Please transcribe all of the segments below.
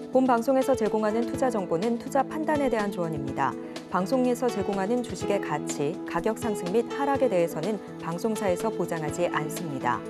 본 방송에서 제공하는 투자 정보는 투자 판단에 대한 조언입니다. 방송에서 제공하는 주식의 가치, 가격 상승 및 하락에 대해서는 방송사에서 보장하지 않습니다.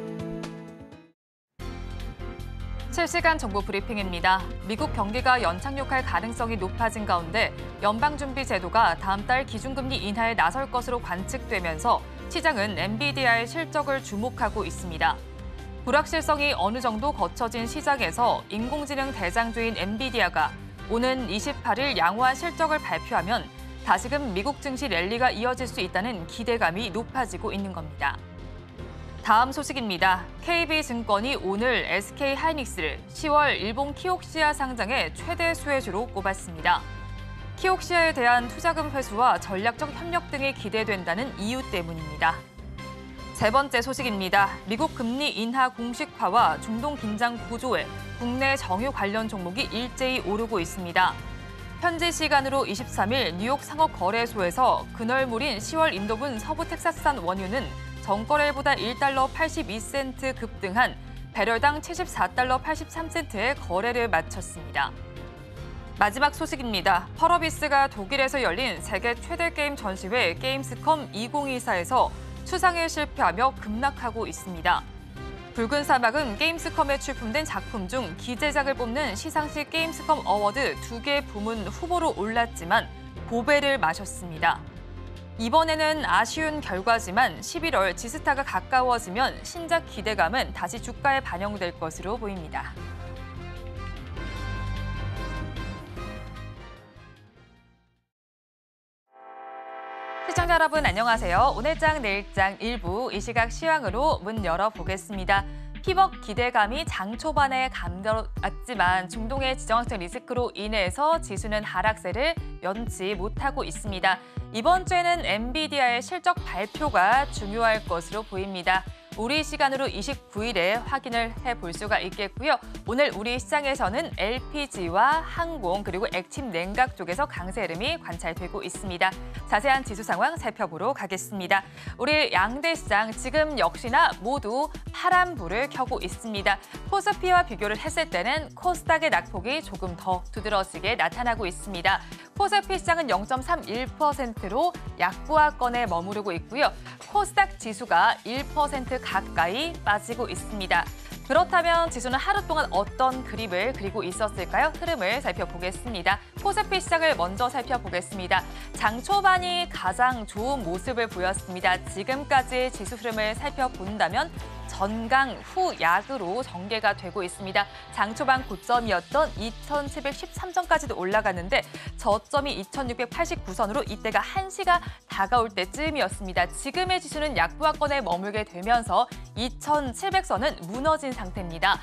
실시간 정보 브리핑입니다. 미국 경기가 연착륙할 가능성이 높아진 가운데 연방준비제도가 다음 달 기준금리 인하에 나설 것으로 관측되면서 시장은 엔비디아의 실적을 주목하고 있습니다. 불확실성이 어느 정도 거쳐진 시장에서 인공지능 대장주인 엔비디아가 오는 28일 양호한 실적을 발표하면 다시금 미국 증시 랠리가 이어질 수 있다는 기대감이 높아지고 있는 겁니다. 다음 소식입니다. KB증권이 오늘 SK하이닉스를 10월 일본 키옥시아 상장의 최대 수혜주로 꼽았습니다. 키옥시아에 대한 투자금 회수와 전략적 협력 등이 기대된다는 이유 때문입니다. 세 번째 소식입니다. 미국 금리 인하 공식화와 중동 긴장 고조에 국내 정유 관련 종목이 일제히 오르고 있습니다. 현지 시간으로 23일 뉴욕 상업거래소에서 그널물인 10월 인도분 서부 텍사스산 원유는 전거래일보다 1달러 82센트 급등한 배럴당 74달러 83센트의 거래를 마쳤습니다. 마지막 소식입니다. 펄어비스가 독일에서 열린 세계 최대 게임 전시회 게임스컴 2024에서 수상에 실패하며 급락하고 있습니다. 붉은 사막은 게임스컴에 출품된 작품 중 기재작을 뽑는 시상식 게임스컴 어워드 2개 부문 후보로 올랐지만 보배를 마셨습니다. 이번에는 아쉬운 결과지만 11월 지스타가 가까워지면 신작 기대감은 다시 주가에 반영될 것으로 보입니다. 시청자 여러분 안녕하세요. 오늘장 내일장 일부 이 시각 시황으로 문 열어보겠습니다. 피벗 기대감이 장 초반에 감돌았지만 중동의 지정학적 리스크로 인해서 지수는 하락세를 면치 못하고 있습니다. 이번 주에는 엔비디아의 실적 발표가 중요할 것으로 보입니다. 우리 시간으로 29일에 확인을 해볼 수가 있겠고요. 오늘 우리 시장에서는 LPG와 항공 그리고 액침 냉각 쪽에서 강세 흐름이 관찰되고 있습니다. 자세한 지수 상황 살펴보러 가겠습니다. 우리 양대 시장 지금 역시나 모두 파란불을 켜고 있습니다. 코스피와 비교를 했을 때는 코스닥의 낙폭이 조금 더 두드러지게 나타나고 있습니다. 코스피 시장은 0.31%로 약보합권에 머무르고 있고요. 코스닥 지수가 1% 가까이 빠지고 있습니다. 그렇다면 지수는 하루 동안 어떤 그림을 그리고 있었을까요? 흐름을 살펴보겠습니다. 코스피 시장을 먼저 살펴보겠습니다. 장 초반이 가장 좋은 모습을 보였습니다. 지금까지의 지수 흐름을 살펴본다면 전강 후약으로 전개가 되고 있습니다. 장 초반 고점이었던 2,713선까지도 올라갔는데 저점이 2,689선으로 이때가 1시가 다가올 때쯤이었습니다. 지금의 지수는 약보합권에 머물게 되면서 2,700선은 무너진 상태입니다.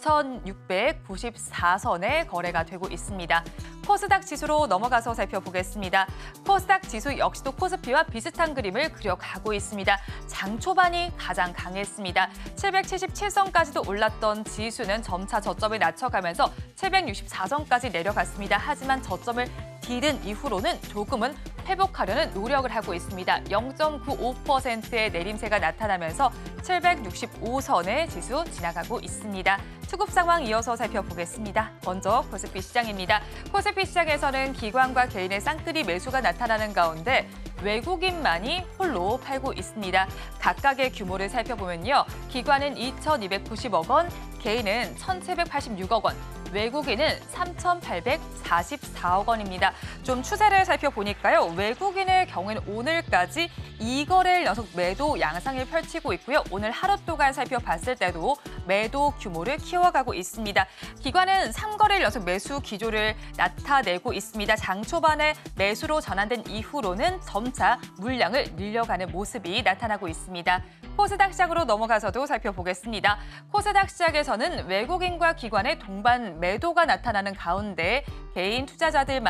2,694선에 거래가 되고 있습니다. 코스닥 지수로 넘어가서 살펴보겠습니다. 코스닥 지수 역시도 코스피와 비슷한 그림을 그려가고 있습니다. 장 초반이 가장 강했습니다. 777선까지도 올랐던 지수는 점차 저점을 낮춰가면서 764선까지 내려갔습니다. 하지만 저점을 디딘 이후로는 조금은 회복하려는 노력을 하고 있습니다. 0.95%의 내림세가 나타나면서 765선의 지수 지나가고 있습니다. 수급 상황 이어서 살펴보겠습니다. 먼저 코스피 시장입니다. 코스피 시장에서는 기관과 개인의 쌍끌이 매수가 나타나는 가운데 외국인만이 홀로 팔고 있습니다. 각각의 규모를 살펴보면요. 기관은 2,290억 원, 개인은 1,786억 원, 외국인은 3,844억 원입니다. 좀 추세를 살펴보니까요. 외국인의 경우에는 오늘까지 2거래일 연속 매도 양상을 펼치고 있고요. 오늘 하루 동안 살펴봤을 때도 매도 규모를 키워가고 있습니다. 기관은 3거래일 연속 매수 기조를 나타내고 있습니다. 장 초반에 매수로 전환된 이후로는 점차 물량을 늘려가는 모습이 나타나고 있습니다. 코스닥 시장으로 넘어가서도 살펴보겠습니다. 코스닥 시장에서는 외국인과 기관의 동반 매도가 나타나는 가운데 개인 투자자들만이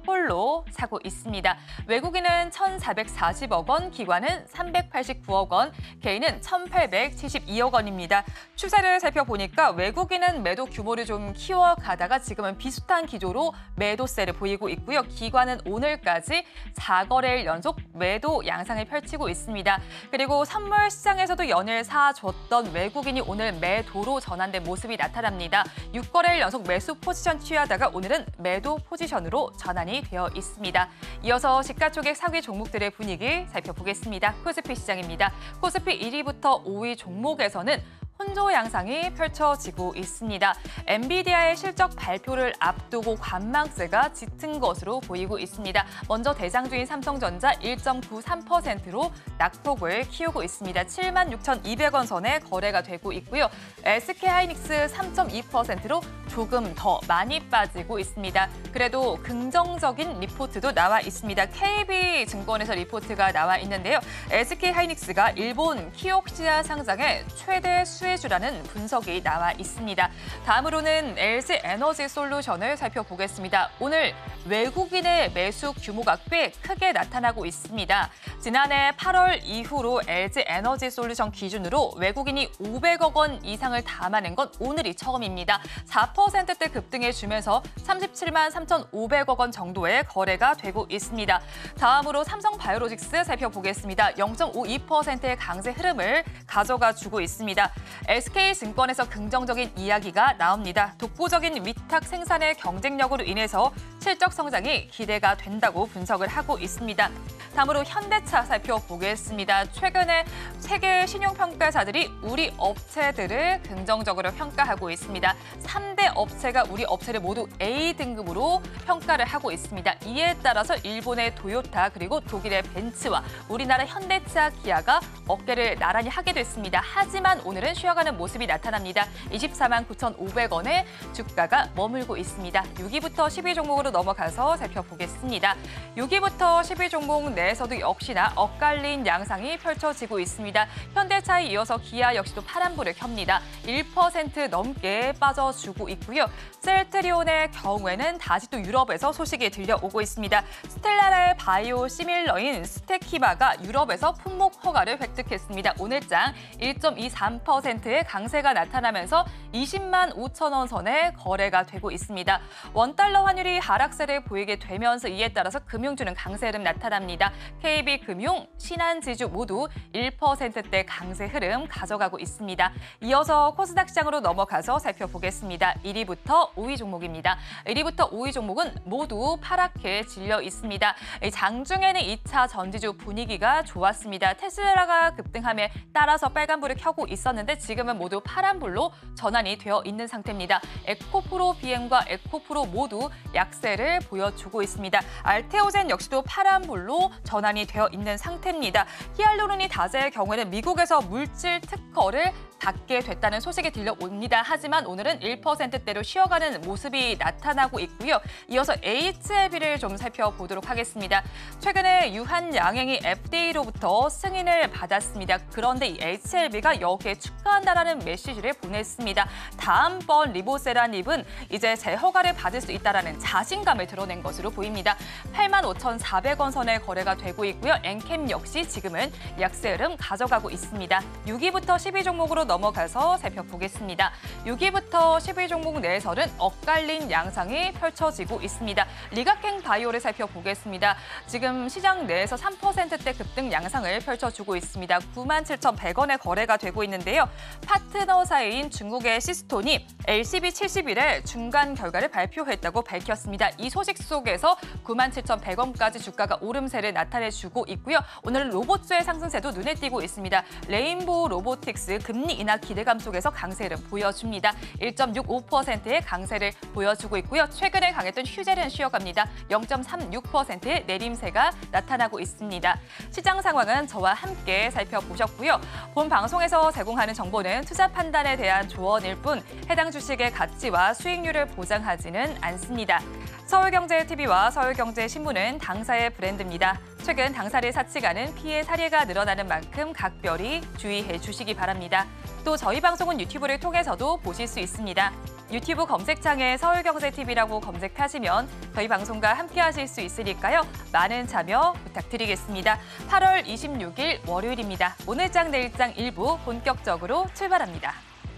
홀로 사고 있습니다. 외국인은 1,440억 원, 기관은 389억 원, 개인은 1,872억 원입니다. 추세를 살펴보니까 외국인은 매도 규모를 좀 키워가다가 지금은 비슷한 기조로 매도세를 보이고 있고요. 기관은 오늘까지 4거래일 연속 매도 양상을 펼치고 있습니다. 그리고 선물 시장에서도 연일 사줬던 외국인이 오늘 매도로 전환된 모습이 나타납니다. 6거래일 연속 매수 포지션 취하다가 오늘은 매도 포지션으로 전환이 되어 있습니다. 이어서 시가총액 상위 종목들의 분위기 살펴보겠습니다. 코스피 시장입니다. 코스피 1위부터 5위 종목에서는 혼조 양상이 펼쳐지고 있습니다. 엔비디아의 실적 발표를 앞두고 관망세가 짙은 것으로 보이고 있습니다. 먼저 대장주인 삼성전자 1.93%로 낙폭을 키우고 있습니다. 76,200원 선에 거래가 되고 있고요. SK하이닉스 3.2%로 조금 더 많이 빠지고 있습니다. 그래도 긍정적인 리포트도 나와 있습니다. KB증권에서 리포트가 나와 있는데요. SK하이닉스가 일본 키옥시아 상장의 최대 수혜주라는 분석이 나와 있습니다. 다음으로는 LG에너지솔루션을 살펴보겠습니다. 오늘 외국인의 매수 규모가 꽤 크게 나타나고 있습니다. 지난해 8월 이후로 LG에너지솔루션 기준으로 외국인이 500억 원 이상을 담아낸 건 오늘이 처음입니다. 4%대 급등해주면서 37만 3,500억 원 정도의 거래가 되고 있습니다. 다음으로 삼성바이오로직스 살펴보겠습니다. 0.52%의 강세 흐름을 가져가 주고 있습니다. SK증권에서 긍정적인 이야기가 나옵니다. 독보적인 위탁 생산의 경쟁력으로 인해서 실적 성장이 기대가 된다고 분석을 하고 있습니다. 다음으로 현대차 살펴보겠습니다. 최근에 세계 신용평가사들이 우리 업체들을 긍정적으로 평가하고 있습니다. 3대 업체가 우리 업체를 모두 A등급으로 평가를 하고 있습니다. 이에 따라서 일본의 토요타 그리고 독일의 벤츠와 우리나라 현대차, 기아가 어깨를 나란히 하게 됐습니다. 하지만 오늘은 쉬어가는 모습이 나타납니다. 24만 9,500원에 주가가 머물고 있습니다. 6위부터 10위 종목으로 넘어가서 살펴보겠습니다. 6위부터 10위 종목 내에서도 역시나 엇갈린 양상이 펼쳐지고 있습니다. 현대차에 이어서 기아 역시도 파란불을 켭니다. 1% 넘게 빠져주고 있고요. 셀트리온의 경우에는 다시 또 유럽에서 소식이 들려오고 있습니다. 스텔라라의 바이오 시밀러인 스테키바가 유럽에서 품목 허가를 획득했습니다. 오늘장 1.23%의 강세가 나타나면서 20만 5천 원 선에 거래가 되고 있습니다. 원달러 환율이 하락세를 보이게 되면서 이에 따라서 금융주는 강세 흐름 나타납니다. KB금융, 신한지주 모두 1%대 강세 흐름 가져가고 있습니다. 이어서 코스닥 시장으로 넘어가서 살펴보겠습니다. 1위부터 5위 종목입니다. 1위부터 5위 종목은 모두 파랗게 질려 있습니다. 장중에는 2차 전지주 분위기가 좋았습니다. 테슬라가 급등함에 따라서 빨간불을 켜고 있었는데 지금은 모두 파란불로 전환이 되어 있는 상태입니다. 에코프로 비엠과 에코프로 모두 약세를 보여주고 있습니다. 알테오젠 역시도 파란불로 전환이 되어 있는 상태입니다. 히알루로니다제의 경우에는 미국에서 물질 특허를 받게 됐다는 소식이 들려옵니다. 하지만 오늘은 1%대로 쉬어가는 모습이 나타나고 있고요. 이어서 HLB를 좀 살펴보도록 하겠습니다. 최근에 유한양행이 FDA로부터 승인을 받았습니다. 그런데 이 HLB가 여기에 축하한다라는 메시지를 보냈습니다. 다음번 리보세라닙은 이제 재허가를 받을 수 있다는 자신감을 드러낸 것으로 보입니다. 85,400원 선에 거래가 되고 있고요. 엔캠 역시 지금은 약세 흐름 가져가고 있습니다. 6위부터 10위 종목으로 넘어가서 살펴보겠습니다. 6위부터 10위 종목 내에서는 엇갈린 양상이 펼쳐지고 있습니다. 리가켄 바이오를 살펴보겠습니다. 지금 시장 내에서 3%대 급등 양상을 펼쳐주고 있습니다. 97,100원에 거래가 되고 있는데요. 파트너사인 중국의 시스톤이 LCB71의 중간 결과를 발표했다고 밝혔습니다. 이 소식 속에서 97,100원까지 주가가 오름세를 나타내주고 있고요. 오늘 로봇주의 상승세도 눈에 띄고 있습니다. 레인보우 로보틱스 금리 인하 기대감 속에서 강세 흐름 보여줍니다. 1.65%의 강세를 보여주고 있고요. 최근에 강했던 휴젤은 쉬어갑니다. 0.36%의 내림세가 나타나고 있습니다. 시장 상황은 저와 함께 살펴보셨고요. 본 방송에서 제공하는 정보는 투자 판단에 대한 조언일 뿐 해당 주식의 가치와 수익률을 보장하지는 않습니다. 서울경제TV와 서울경제신문은 당사의 브랜드입니다. 최근 당사를 사측하는 피해 사례가 늘어나는 만큼 각별히 주의해 주시기 바랍니다. 또 저희 방송은 유튜브를 통해서도 보실 수 있습니다. 유튜브 검색창에 서울경제TV라고 검색하시면 저희 방송과 함께하실 수 있으니까요. 많은 참여 부탁드리겠습니다. 8월 26일 월요일입니다. 오늘장 내일장 일부 본격적으로 출발합니다.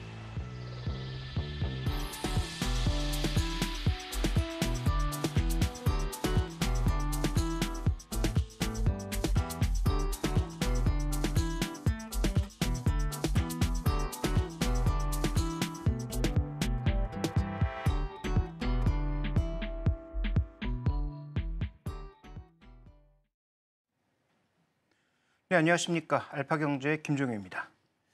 네, 안녕하십니까. 알파경제의 김종효입니다.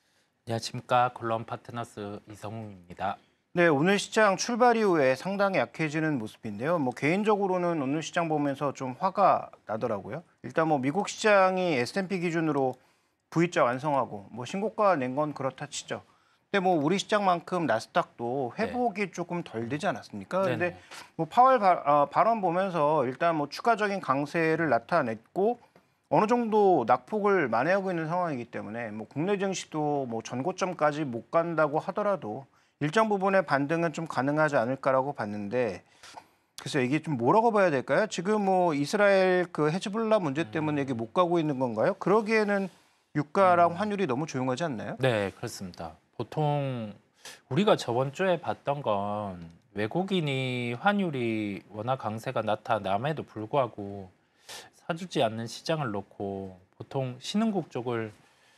안녕하십니까. 글로벌 파트너스 이성웅입니다. 네, 오늘 시장 출발 이후에 상당히 약해지는 모습인데요. 개인적으로는 오늘 시장 보면서 좀 화가 나더라고요. 일단 미국 시장이 S&P 기준으로 V자 완성하고 신고가 낸 건 그렇다 치죠. 근데 우리 시장만큼 나스닥도 회복이 조금 덜 되지 않았습니까? 근데 파월 발언 보면서 일단 추가적인 강세를 나타냈고 어느 정도 낙폭을 만회하고 있는 상황이기 때문에 국내 증시도 전고점까지 못 간다고 하더라도 일정 부분의 반등은 좀 가능하지 않을까라고 봤는데 그래서 이게 좀 뭐라고 봐야 될까요? 지금 이스라엘 그 헤즈볼라 문제 때문에 이게 못 가고 있는 건가요? 그러기에는 유가랑 환율이 너무 조용하지 않나요? 네, 그렇습니다. 보통 우리가 저번 주에 봤던 건 외국인이 환율이 워낙 강세가 나타남에도 불구하고 사주지 않는 시장을 놓고 보통 신흥국 쪽을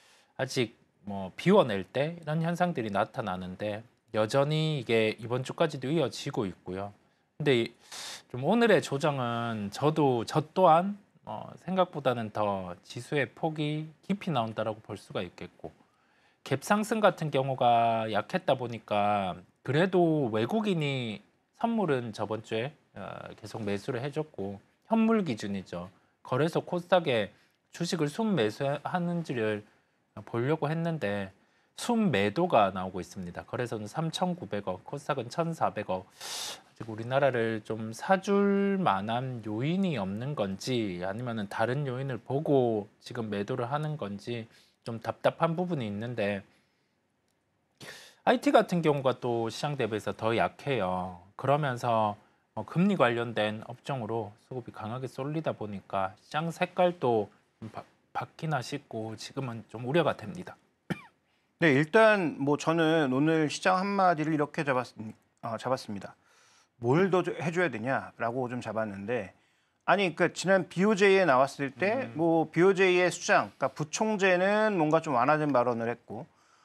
아직 비워낼 때 이런 현상들이 나타나는데 여전히 이게 이번 주까지도 이어지고 있고요. 근데 좀 오늘의 조정은 저 또한 생각보다는 더 지수의 폭이 깊이 나온다라고 볼 수가 있겠고 갭 상승 같은 경우가 약했다 보니까 그래도 외국인이 선물은 저번 주에 계속 매수를 해줬고 현물 기준이죠. 거래소 코스닥에 주식을 순매수하는지를 보려고 했는데 순매도가 나오고 있습니다. 거래소는 3,900억, 코스닥은 1,400억. 아직 우리나라를 좀 사줄 만한 요인이 없는 건지 아니면 다른 요인을 보고 지금 매도를 하는 건지 좀 답답한 부분이 있는데 IT 같은 경우가 또 시장 대비해서 더 약해요. 그러면서 금리 관련된 업종으로 수급이 강하게 쏠리다 보니까 시장 색깔도 바뀌나 싶고 지금은 좀 우려가 됩니다. 네, 일단 저는 오늘 시장 한마디를 이렇게 잡았습니다. 뭘 더 해줘야 되냐라고 좀 잡았는데 아니 지난 BOJ에 나왔을 때 BOJ의 수장, 그러니까 부총재는 뭔가 좀 완화된 발언을 했고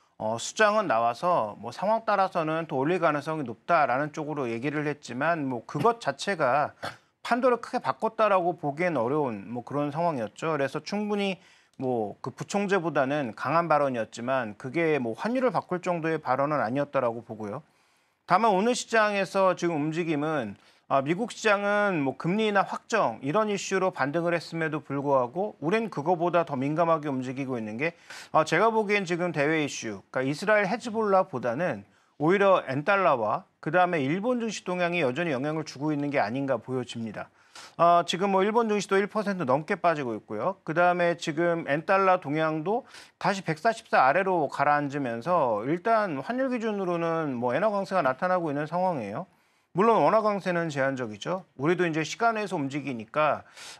수장은 나와서 상황 따라서는 더 올릴 가능성이 높다라는 쪽으로 얘기를 했지만 그것 자체가 판도를 크게 바꿨다라고 보기엔 어려운 그런 상황이었죠. 그래서 충분히 그 부총재보다는 강한 발언이었지만 그게 환율을 바꿀 정도의 발언은 아니었다라고 보고요. 다만 오늘 시장에서 지금 움직임은 미국 시장은 금리 인하 확정 이런 이슈로 반등을 했음에도 불구하고 우린 그거보다 더 민감하게 움직이고 있는 게 제가 보기엔 지금 대외 이슈, 그러니까 이스라엘 헤즈볼라보다는 오히려 엔달러와 그다음에 일본 증시 동향이 여전히 영향을 주고 있는 게 아닌가 보여집니다. 지금 일본 증시도 1% 넘게 빠지고 있고요. 그다음에 지금 엔달러 동향도 다시 144 아래로 가라앉으면서 일단 환율 기준으로는 엔화 강세가 나타나고 있는 상황이에요. 물론 원화 강세는 제한적이죠. 우리도 이제 시간에서 움직이니까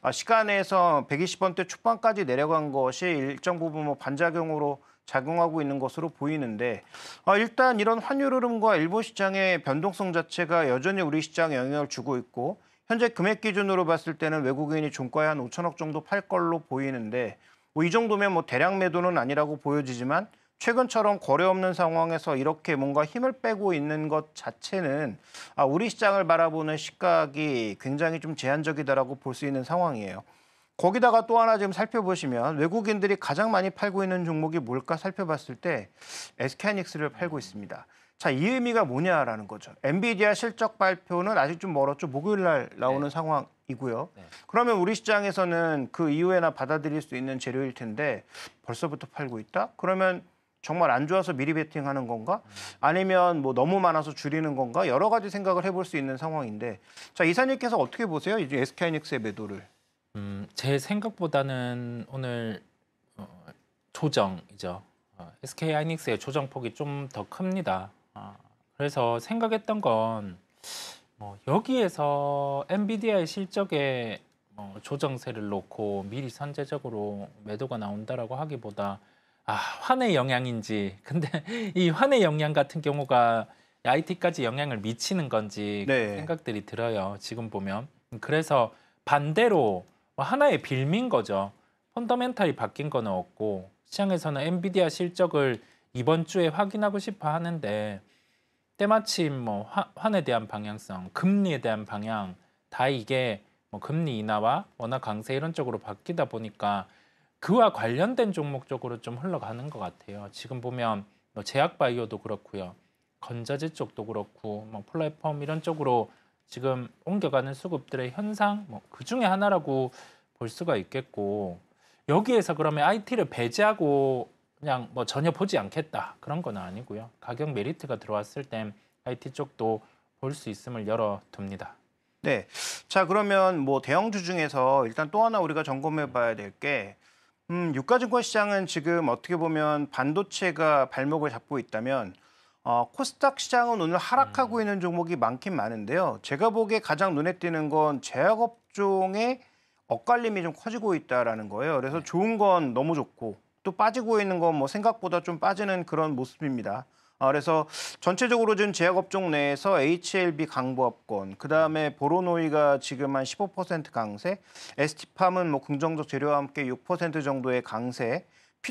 시간에서 120원대 초반까지 내려간 것이 일정 부분 반작용으로 작용하고 있는 것으로 보이는데 일단 이런 환율 흐름과 일본 시장의 변동성 자체가 여전히 우리 시장에 영향을 주고 있고 현재 금액 기준으로 봤을 때는 외국인이 종가에 한 5천억 정도 팔 걸로 보이는데 이 정도면 대량 매도는 아니라고 보여지지만 최근처럼 거래 없는 상황에서 이렇게 뭔가 힘을 빼고 있는 것 자체는 우리 시장을 바라보는 시각이 굉장히 좀 제한적이다라고 볼 수 있는 상황이에요. 거기다가 또 하나 지금 살펴보시면 외국인들이 가장 많이 팔고 있는 종목이 뭘까 살펴봤을 때 SK하이닉스를 팔고 있습니다. 자, 이 의미가 뭐냐라는 거죠. 엔비디아 실적 발표는 아직 좀 멀었죠. 목요일 날 나오는 상황이고요. 그러면 우리 시장에서는 그 이후에나 받아들일 수 있는 재료일 텐데 벌써부터 팔고 있다? 그러면 정말 안 좋아서 미리 베팅하는 건가? 아니면 너무 많아서 줄이는 건가? 여러 가지 생각을 해볼 수 있는 상황인데 자, 이사님께서 어떻게 보세요? 이제 SK하이닉스의 매도를. 제 생각보다는 오늘 조정이죠. SK 하이닉스의 조정폭이 좀 더 큽니다. 그래서 생각했던 건 여기에서 엔비디아의 실적에 조정세를 놓고 미리 선제적으로 매도가 나온다라고 하기보다 환의 영향인지, 근데 이 환의 영향 같은 경우가 IT까지 영향을 미치는 건지 그런 네. 생각들이 들어요. 지금 보면. 그래서 반대로 하나의 빌미인 거죠. 펀더멘탈이 바뀐 건 없고 시장에서는 엔비디아 실적을 이번 주에 확인하고 싶어 하는데 때마침 환에 대한 방향성, 금리에 대한 방향 다 이게 금리 인하와 원화 강세 이런 쪽으로 바뀌다 보니까 그와 관련된 종목 쪽으로 좀 흘러가는 것 같아요. 지금 보면 제약바이오도 그렇고요. 건자재 쪽도 그렇고 플랫폼 이런 쪽으로 지금 옮겨가는 수급들의 현상 그 중에 하나라고 볼 수가 있겠고, 여기에서 그러면 IT를 배제하고 그냥 전혀 보지 않겠다 그런 건 아니고요. 가격 메리트가 들어왔을 땐 IT 쪽도 볼 수 있음을 열어둡니다. 네. 자, 그러면 대형주 중에서 일단 또 하나 우리가 점검해 봐야 될 게 유가증권 시장은 지금 어떻게 보면 반도체가 발목을 잡고 있다면 코스닥 시장은 오늘 하락하고 있는 종목이 많긴 많은데요. 제가 보기에 가장 눈에 띄는 건 제약업종의 엇갈림이 좀 커지고 있다라는 거예요. 그래서 좋은 건 너무 좋고 또 빠지고 있는 건 생각보다 좀 빠지는 그런 모습입니다. 그래서 전체적으로 지금 제약업종 내에서 HLB 강보합권, 그다음에 보로노이가 지금 한 15% 강세, ST팜은 긍정적 재료와 함께 6% 정도의 강세,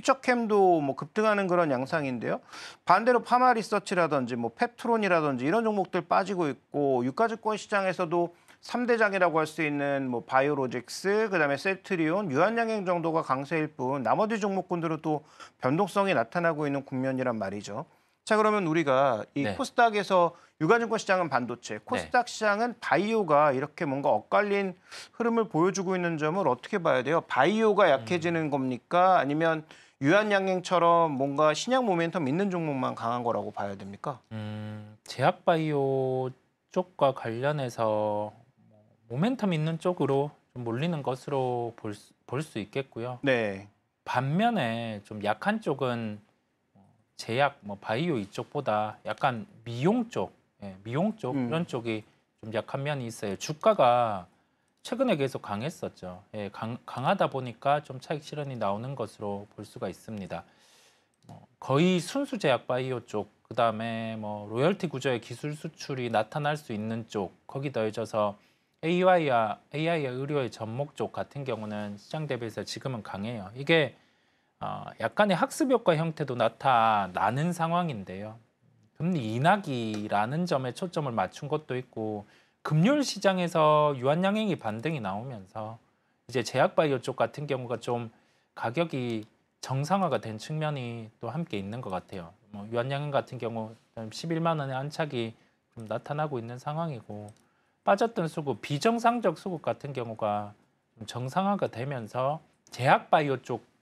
퓨처캠도 급등하는 그런 양상인데요. 반대로 파마리서치라든지 펩트론이라든지 이런 종목들 빠지고 있고, 유가증권 시장에서도 3대장이라고 할 수 있는 바이오로직스, 그다음에 셀트리온, 유한양행 정도가 강세일 뿐 나머지 종목군들은 또 변동성이 나타나고 있는 국면이란 말이죠. 자, 그러면 우리가 이 네. 코스닥에서 유가증권 시장은 반도체, 코스닥 시장은 바이오가 이렇게 뭔가 엇갈린 흐름을 보여주고 있는 점을 어떻게 봐야 돼요? 바이오가 약해지는 겁니까? 아니면 유한양행처럼 뭔가 신약 모멘텀 있는 종목만 강한 거라고 봐야 됩니까? 제약바이오 쪽과 관련해서 모멘텀 있는 쪽으로 좀 몰리는 것으로 볼 수 있겠고요. 네. 반면에 좀 약한 쪽은 제약, 바이오 이쪽보다 약간 미용 쪽, 미용 쪽 이런 쪽이 좀 약한 면이 있어요. 주가가 최근에 계속 강했었죠. 강하다 보니까 좀 차익 실현이 나오는 것으로 볼 수가 있습니다. 거의 순수 제약 바이오 쪽, 그다음에 로열티 구조의 기술 수출이 나타날 수 있는 쪽, 거기 더해져서 AI와 의료의 접목 쪽 같은 경우는 시장 대비해서 지금은 강해요. 이게 약간의 학습 효과 형태도 나타나는 상황인데요. 금리 인하기라는 점에 초점을 맞춘 것도 있고, 금융 시장에서 유한양행이 반등이 나오면서 이제 제약바이오 쪽 같은 경우가 좀 가격이 정상화가 된 측면이 또 함께 있는 것 같아요. 유한양행 같은 경우 11만 원의 안착이 좀 나타나고 있는 상황이고, 빠졌던 수급, 비정상적 수급 같은 경우가 좀 정상화가 되면서 제약바이오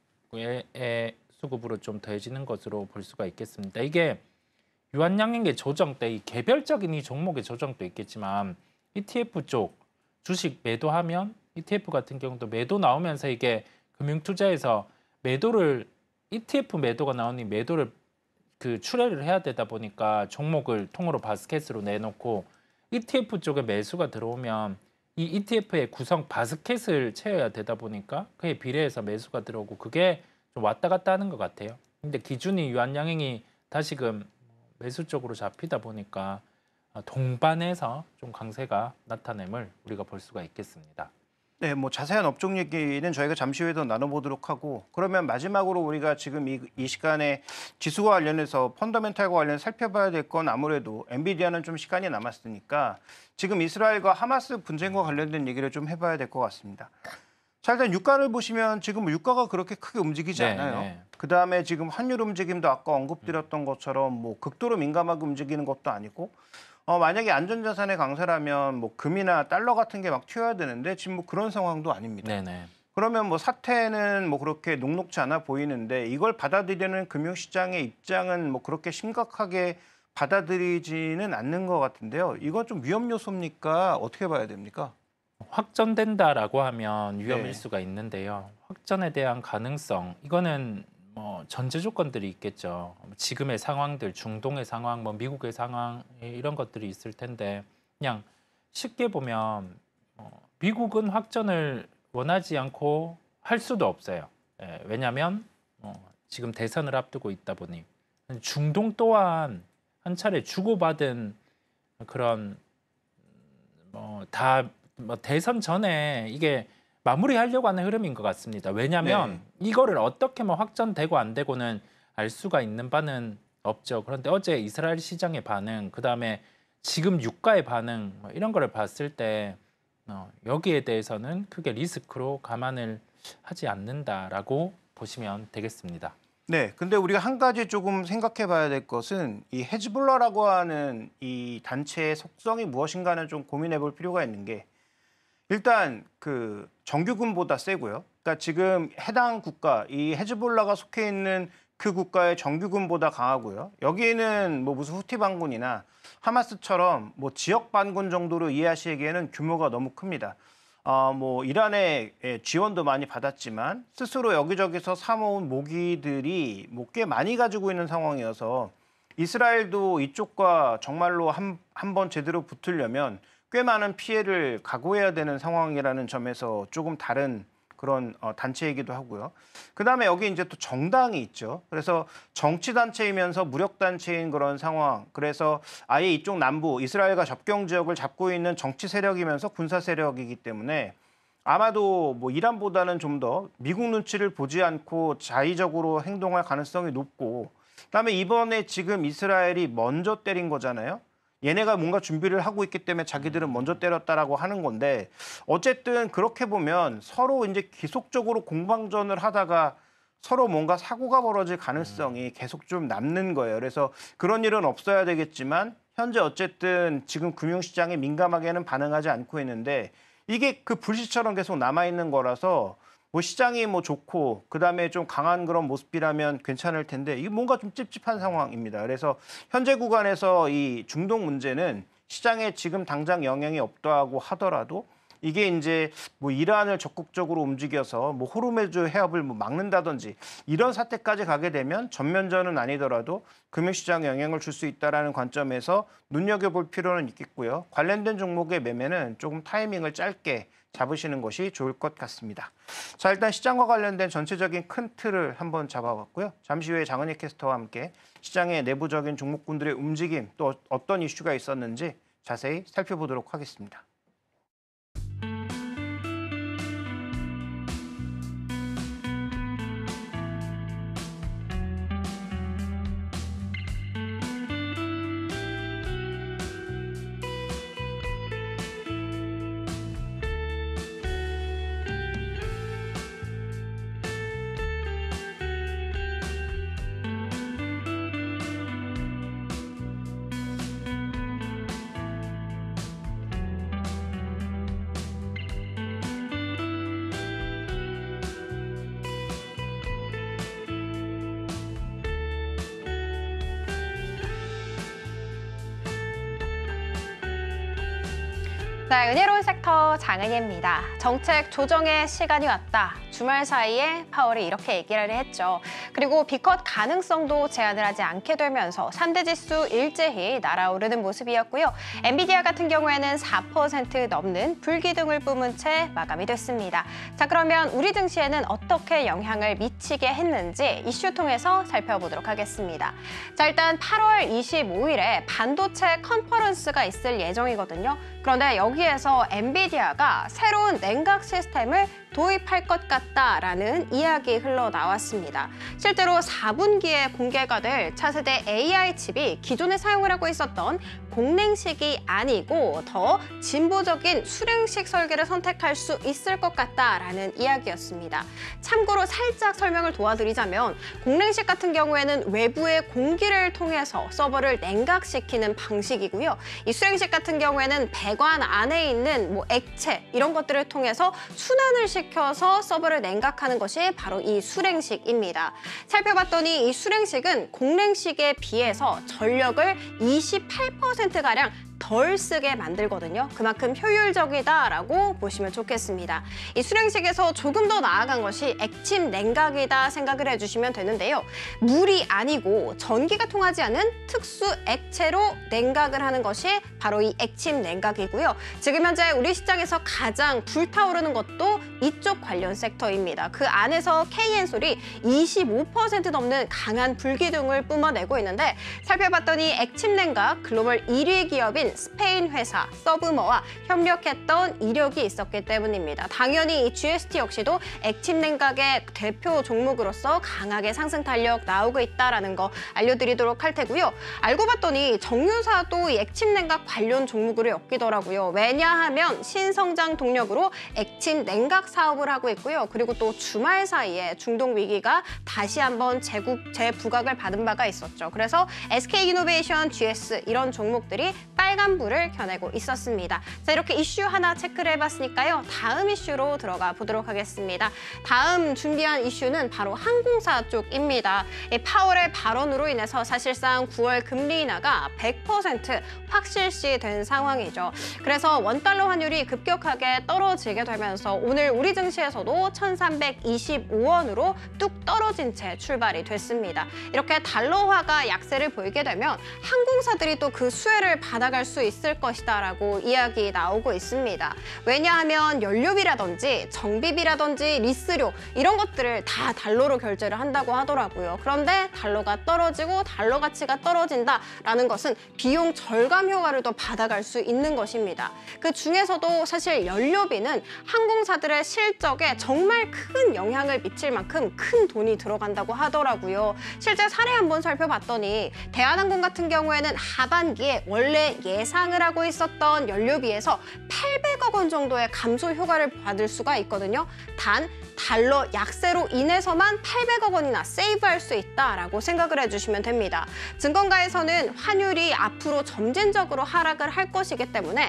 쪽의 수급으로 좀 더해지는 것으로 볼 수가 있겠습니다. 이게 유한양행의 조정 때 이 개별적인 이 종목의 조정도 있겠지만 ETF 쪽 주식 매도하면 ETF 같은 경우도 매도 나오면서 이게 금융투자에서 매도를 ETF 매도가 나오니 매도를 출회를 해야 되다 보니까 종목을 통으로 바스켓으로 내놓고 ETF 쪽에 매수가 들어오면 이 ETF의 구성 바스켓을 채워야 되다 보니까 그에 비례해서 매수가 들어오고 그게 좀 왔다 갔다 하는 것 같아요. 근데 기준이 유한양행이 다시금 매수 쪽으로 잡히다 보니까 동반해서 좀 강세가 나타냄을 우리가 볼 수가 있겠습니다. 네, 자세한 업종 얘기는 저희가 잠시 후에 더 나눠보도록 하고, 그러면 마지막으로 우리가 지금 이 시간에 지수와 관련해서 펀더멘탈과 관련해서 살펴봐야 될 건 아무래도 엔비디아는 좀 시간이 남았으니까 지금 이스라엘과 하마스 분쟁과 관련된 얘기를 좀 해봐야 될 것 같습니다. 자, 일단 유가를 보시면 지금 유가가 그렇게 크게 움직이지 않아요. 네. 그다음에 지금 환율 움직임도 아까 언급드렸던 것처럼 극도로 민감하게 움직이는 것도 아니고, 만약에 안전자산의 강세라면 금이나 달러 같은 게 막 튀어야 되는데 지금 그런 상황도 아닙니다. 네네. 그러면 사태는 그렇게 녹록지 않아 보이는데 이걸 받아들이는 금융시장의 입장은 그렇게 심각하게 받아들이지는 않는 것 같은데요. 이건 좀 위험 요소입니까? 어떻게 봐야 됩니까? 확전된다라고 하면 위험일 네. 수가 있는데요. 확전에 대한 가능성 이거는 뭐 전제 조건들이 있겠죠. 지금의 상황들, 중동의 상황, 뭐 미국의 상황 이런 것들이 있을 텐데 그냥 쉽게 보면 미국은 확전을 원하지 않고 할 수도 없어요. 왜냐하면 지금 대선을 앞두고 있다 보니 중동 또한 한 차례 주고받은 그런 대선 전에 이게 마무리하려고 하는 흐름인 것 같습니다. 왜냐하면 이거를 어떻게 확전되고 안 되고는 알 수가 있는 바는 없죠. 그런데 어제 이스라엘 시장의 반응, 그다음에 지금 유가의 반응 이런 거를 봤을 때 여기에 대해서는 크게 리스크로 감안을 하지 않는다라고 보시면 되겠습니다. 네, 근데 우리가 한 가지 조금 생각해 봐야 될 것은 이 헤즈볼라라고 하는 이 단체의 속성이 무엇인가는 좀 고민해 볼 필요가 있는 게 일단 그 정규군보다 세고요. 그러니까 지금 해당 국가, 이 헤즈볼라가 속해 있는 그 국가의 정규군보다 강하고요. 여기는 뭐 무슨 후티 반군이나 하마스처럼 뭐 지역 반군 정도로 이해하시기에는 규모가 너무 큽니다. 뭐 이란의 지원도 많이 받았지만 스스로 여기저기서 사모은 모기들이 뭐 꽤 많이 가지고 있는 상황이어서 이스라엘도 이쪽과 정말로 한번 제대로 붙으려면 꽤 많은 피해를 각오해야 되는 상황이라는 점에서 조금 다른 그런 단체이기도 하고요. 그다음에 여기 이제 또 정당이 있죠. 그래서 정치 단체이면서 무력 단체인 그런 상황. 그래서 아예 이쪽 남부 이스라엘과 접경 지역을 잡고 있는 정치 세력이면서 군사 세력이기 때문에 아마도 뭐 이란보다는 좀 더 미국 눈치를 보지 않고 자의적으로 행동할 가능성이 높고, 그다음에 이번에 지금 이스라엘이 먼저 때린 거잖아요. 얘네가 뭔가 준비를 하고 있기 때문에 자기들은 먼저 때렸다라고 하는 건데 어쨌든 그렇게 보면 서로 이제 계속적으로 공방전을 하다가 서로 뭔가 사고가 벌어질 가능성이 계속 좀 남는 거예요. 그래서 그런 일은 없어야 되겠지만 현재 어쨌든 지금 금융시장이 민감하게는 반응하지 않고 있는데 이게 그 불씨처럼 계속 남아있는 거라서 뭐 시장이 뭐 좋고 그다음에 좀 강한 그런 모습이라면 괜찮을 텐데 이게 뭔가 좀 찝찝한 상황입니다. 그래서 현재 구간에서 이 중동 문제는 시장에 지금 당장 영향이 없다고 하더라도 이게 이제 뭐 이란을 적극적으로 움직여서 뭐 호르무즈 해협을 뭐 막는다든지 이런 사태까지 가게 되면 전면전은 아니더라도 금융시장에 영향을 줄 수 있다라는 관점에서 눈여겨볼 필요는 있겠고요. 관련된 종목의 매매는 조금 타이밍을 짧게 잡으시는 것이 좋을 것 같습니다. 자, 일단 시장과 관련된 전체적인 큰 틀을 한번 잡아봤고요. 잠시 후에 장은희 캐스터와 함께 시장의 내부적인 종목군들의 움직임 또 어떤 이슈가 있었는지 자세히 살펴보도록 하겠습니다. 네, 은혜로운 섹터 장은희입니다. 정책 조정의 시간이 왔다. 주말 사이에 파월이 이렇게 얘기를 했죠. 그리고 B컷 가능성도 제한을 하지 않게 되면서 3대 지수 일제히 날아오르는 모습이었고요. 엔비디아 같은 경우에는 4% 넘는 불기둥을 뿜은 채 마감이 됐습니다. 자, 그러면 우리 증시에는 어떻게 영향을 미치게 했는지 이슈 통해서 살펴보도록 하겠습니다. 자, 일단 8월 25일에 반도체 컨퍼런스가 있을 예정이거든요. 그런데 여기에서 엔비디아가 새로운 냉각 시스템을 도입할 것 같다라는 이야기 흘러나왔습니다. 실제로 4분기에 공개가 될 차세대 AI 칩이 기존에 사용을 하고 있었던 공냉식이 아니고 더 진보적인 수냉식 설계를 선택할 수 있을 것 같다라는 이야기였습니다. 참고로 살짝 설명을 도와드리자면 공냉식 같은 경우에는 외부의 공기를 통해서 서버를 냉각시키는 방식이고요. 이 수냉식 같은 경우에는 배관 안에 있는 뭐 액체 이런 것들을 통해서 순환을 시켜서 서버를 냉각하는 것이 바로 이 수냉식입니다. 살펴봤더니 이 수냉식은 공냉식에 비해서 전력을 28%가량 덜 쓰게 만들거든요. 그만큼 효율적이다라고 보시면 좋겠습니다. 이 수령식에서 조금 더 나아간 것이 액침 냉각이다 생각을 해주시면 되는데요. 물이 아니고 전기가 통하지 않은 특수 액체로 냉각을 하는 것이 바로 이 액침 냉각이고요. 지금 현재 우리 시장에서 가장 불타오르는 것도 이쪽 관련 섹터입니다. 그 안에서 KN솔이 25% 넘는 강한 불기둥을 뿜어내고 있는데 살펴봤더니 액침 냉각 글로벌 1위 기업인 스페인 회사 서브머와 협력했던 이력이 있었기 때문입니다. 당연히 이 GST 역시도 액침 냉각의 대표 종목으로서 강하게 상승 탄력 나오고 있다는 거 알려드리도록 할 테고요. 알고 봤더니 정유사도 이 액침 냉각 관련 종목으로 엮이더라고요. 왜냐하면 신성장 동력으로 액침 냉각 사업을 하고 있고요. 그리고 또 주말 사이에 중동 위기가 다시 한번 재부각을 받은 바가 있었죠. 그래서 SK이노베이션, GS 이런 종목들이 빨간불을 켜내고 있었습니다. 자, 이렇게 이슈 하나 체크를 해봤으니까요. 다음 이슈로 들어가 보도록 하겠습니다. 다음 준비한 이슈는 바로 항공사 쪽입니다. 이 파월의 발언으로 인해서 사실상 9월 금리 인하가 100% 확실시된 상황이죠. 그래서 원달러 환율이 급격하게 떨어지게 되면서 오늘 우리 증시에서도 1325원으로 뚝 떨어진 채 출발이 됐습니다. 이렇게 달러화가 약세를 보이게 되면 항공사들이 또 그 수혜를 받아갈 수 있을 것이다라고 이야기 나오고 있습니다. 왜냐하면 연료비라든지 정비비라든지 리스료 이런 것들을 다 달러로 결제를 한다고 하더라고요. 그런데 달러가 떨어지고 달러 가치가 떨어진다라는 것은 비용 절감 효과를 또 받아갈 수 있는 것입니다. 그 중에서도 사실 연료비는 항공사들의 실적에 정말 큰 영향을 미칠 만큼 큰 돈이 들어간다고 하더라고요. 실제 사례 한번 살펴봤더니 대한항공 같은 경우에는 하반기에 원래 예상을 하고 있었던 연료비에서 800억 원 정도의 감소 효과를 받을 수가 있거든요. 단 달러 약세로 인해서만 800억 원이나 세이브할 수 있다라고 생각을 해주시면 됩니다. 증권가에서는 환율이 앞으로 점진적으로 하락을 할 것이기 때문에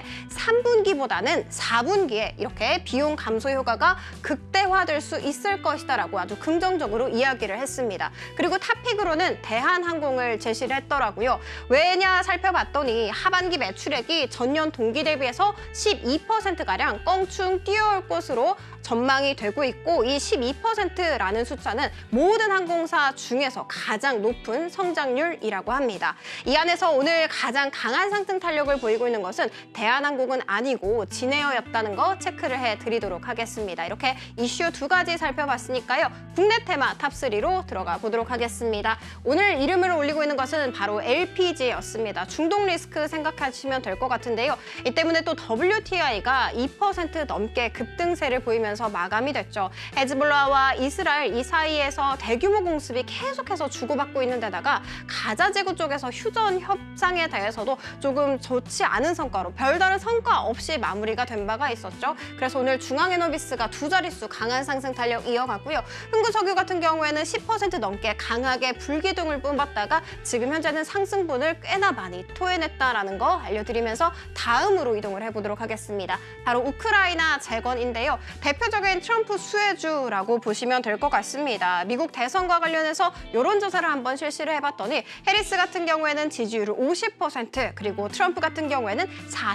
3분기보다는 4분기에 이렇게 비용 감소 효과가 극대화될 수 있을 것이다라고 아주 긍정적으로 이야기를 했습니다. 그리고 탑픽으로는 대한항공을 제시를 했더라고요. 왜냐 살펴봤더니 하반기 매출액이 전년 동기 대비해서 12%가량 껑충 뛰어올 것으로 전망이 되고 있고 이 12%라는 숫자는 모든 항공사 중에서 가장 높은 성장률이라고 합니다. 이 안에서 오늘 가장 강한 상승 탄력을 보이고 있는 것은 대한항공은 아니고 진에어였다는 거 체크를 해드리도록 하겠습니다. 이렇게 이슈 두 가지 살펴봤으니까요. 국내 테마 탑3로 들어가 보도록 하겠습니다. 오늘 이름을 올리고 있는 것은 바로 LPG였습니다. 중동 리스크 생각하시면 될 것 같은데요. 이 때문에 또 WTI가 2% 넘게 급등세를 보이면서 마감이 됐죠. 헤즈볼라와 이스라엘 이 사이에서 대규모 공습이 계속해서 주고받고 있는 데다가 가자 제구 쪽에서 휴전 협상에 대해서도 조금 좋지 않은 성과로 별다른 성과 없이 마무리가 된 바가 있었죠. 그래서 오늘 중앙에너비스가 두 자릿수 강한 상승 탄력 이어가고요. 흥구석유 같은 경우에는 10% 넘게 강하게 불기둥을 뿜었다가 지금 현재는 상승분을 꽤나 많이 토해냈다라는 거 알려드리면서 다음으로 이동을 해보도록 하겠습니다. 바로 우크라이나 재건인데요. 대표적인 트럼프 수혜주라고 보시면 될 것 같습니다. 미국 대선과 관련해서 여론조사를 한번 실시를 해봤더니 해리스 같은 경우에는 지지율을 50% 그리고 트럼프 같은 경우에는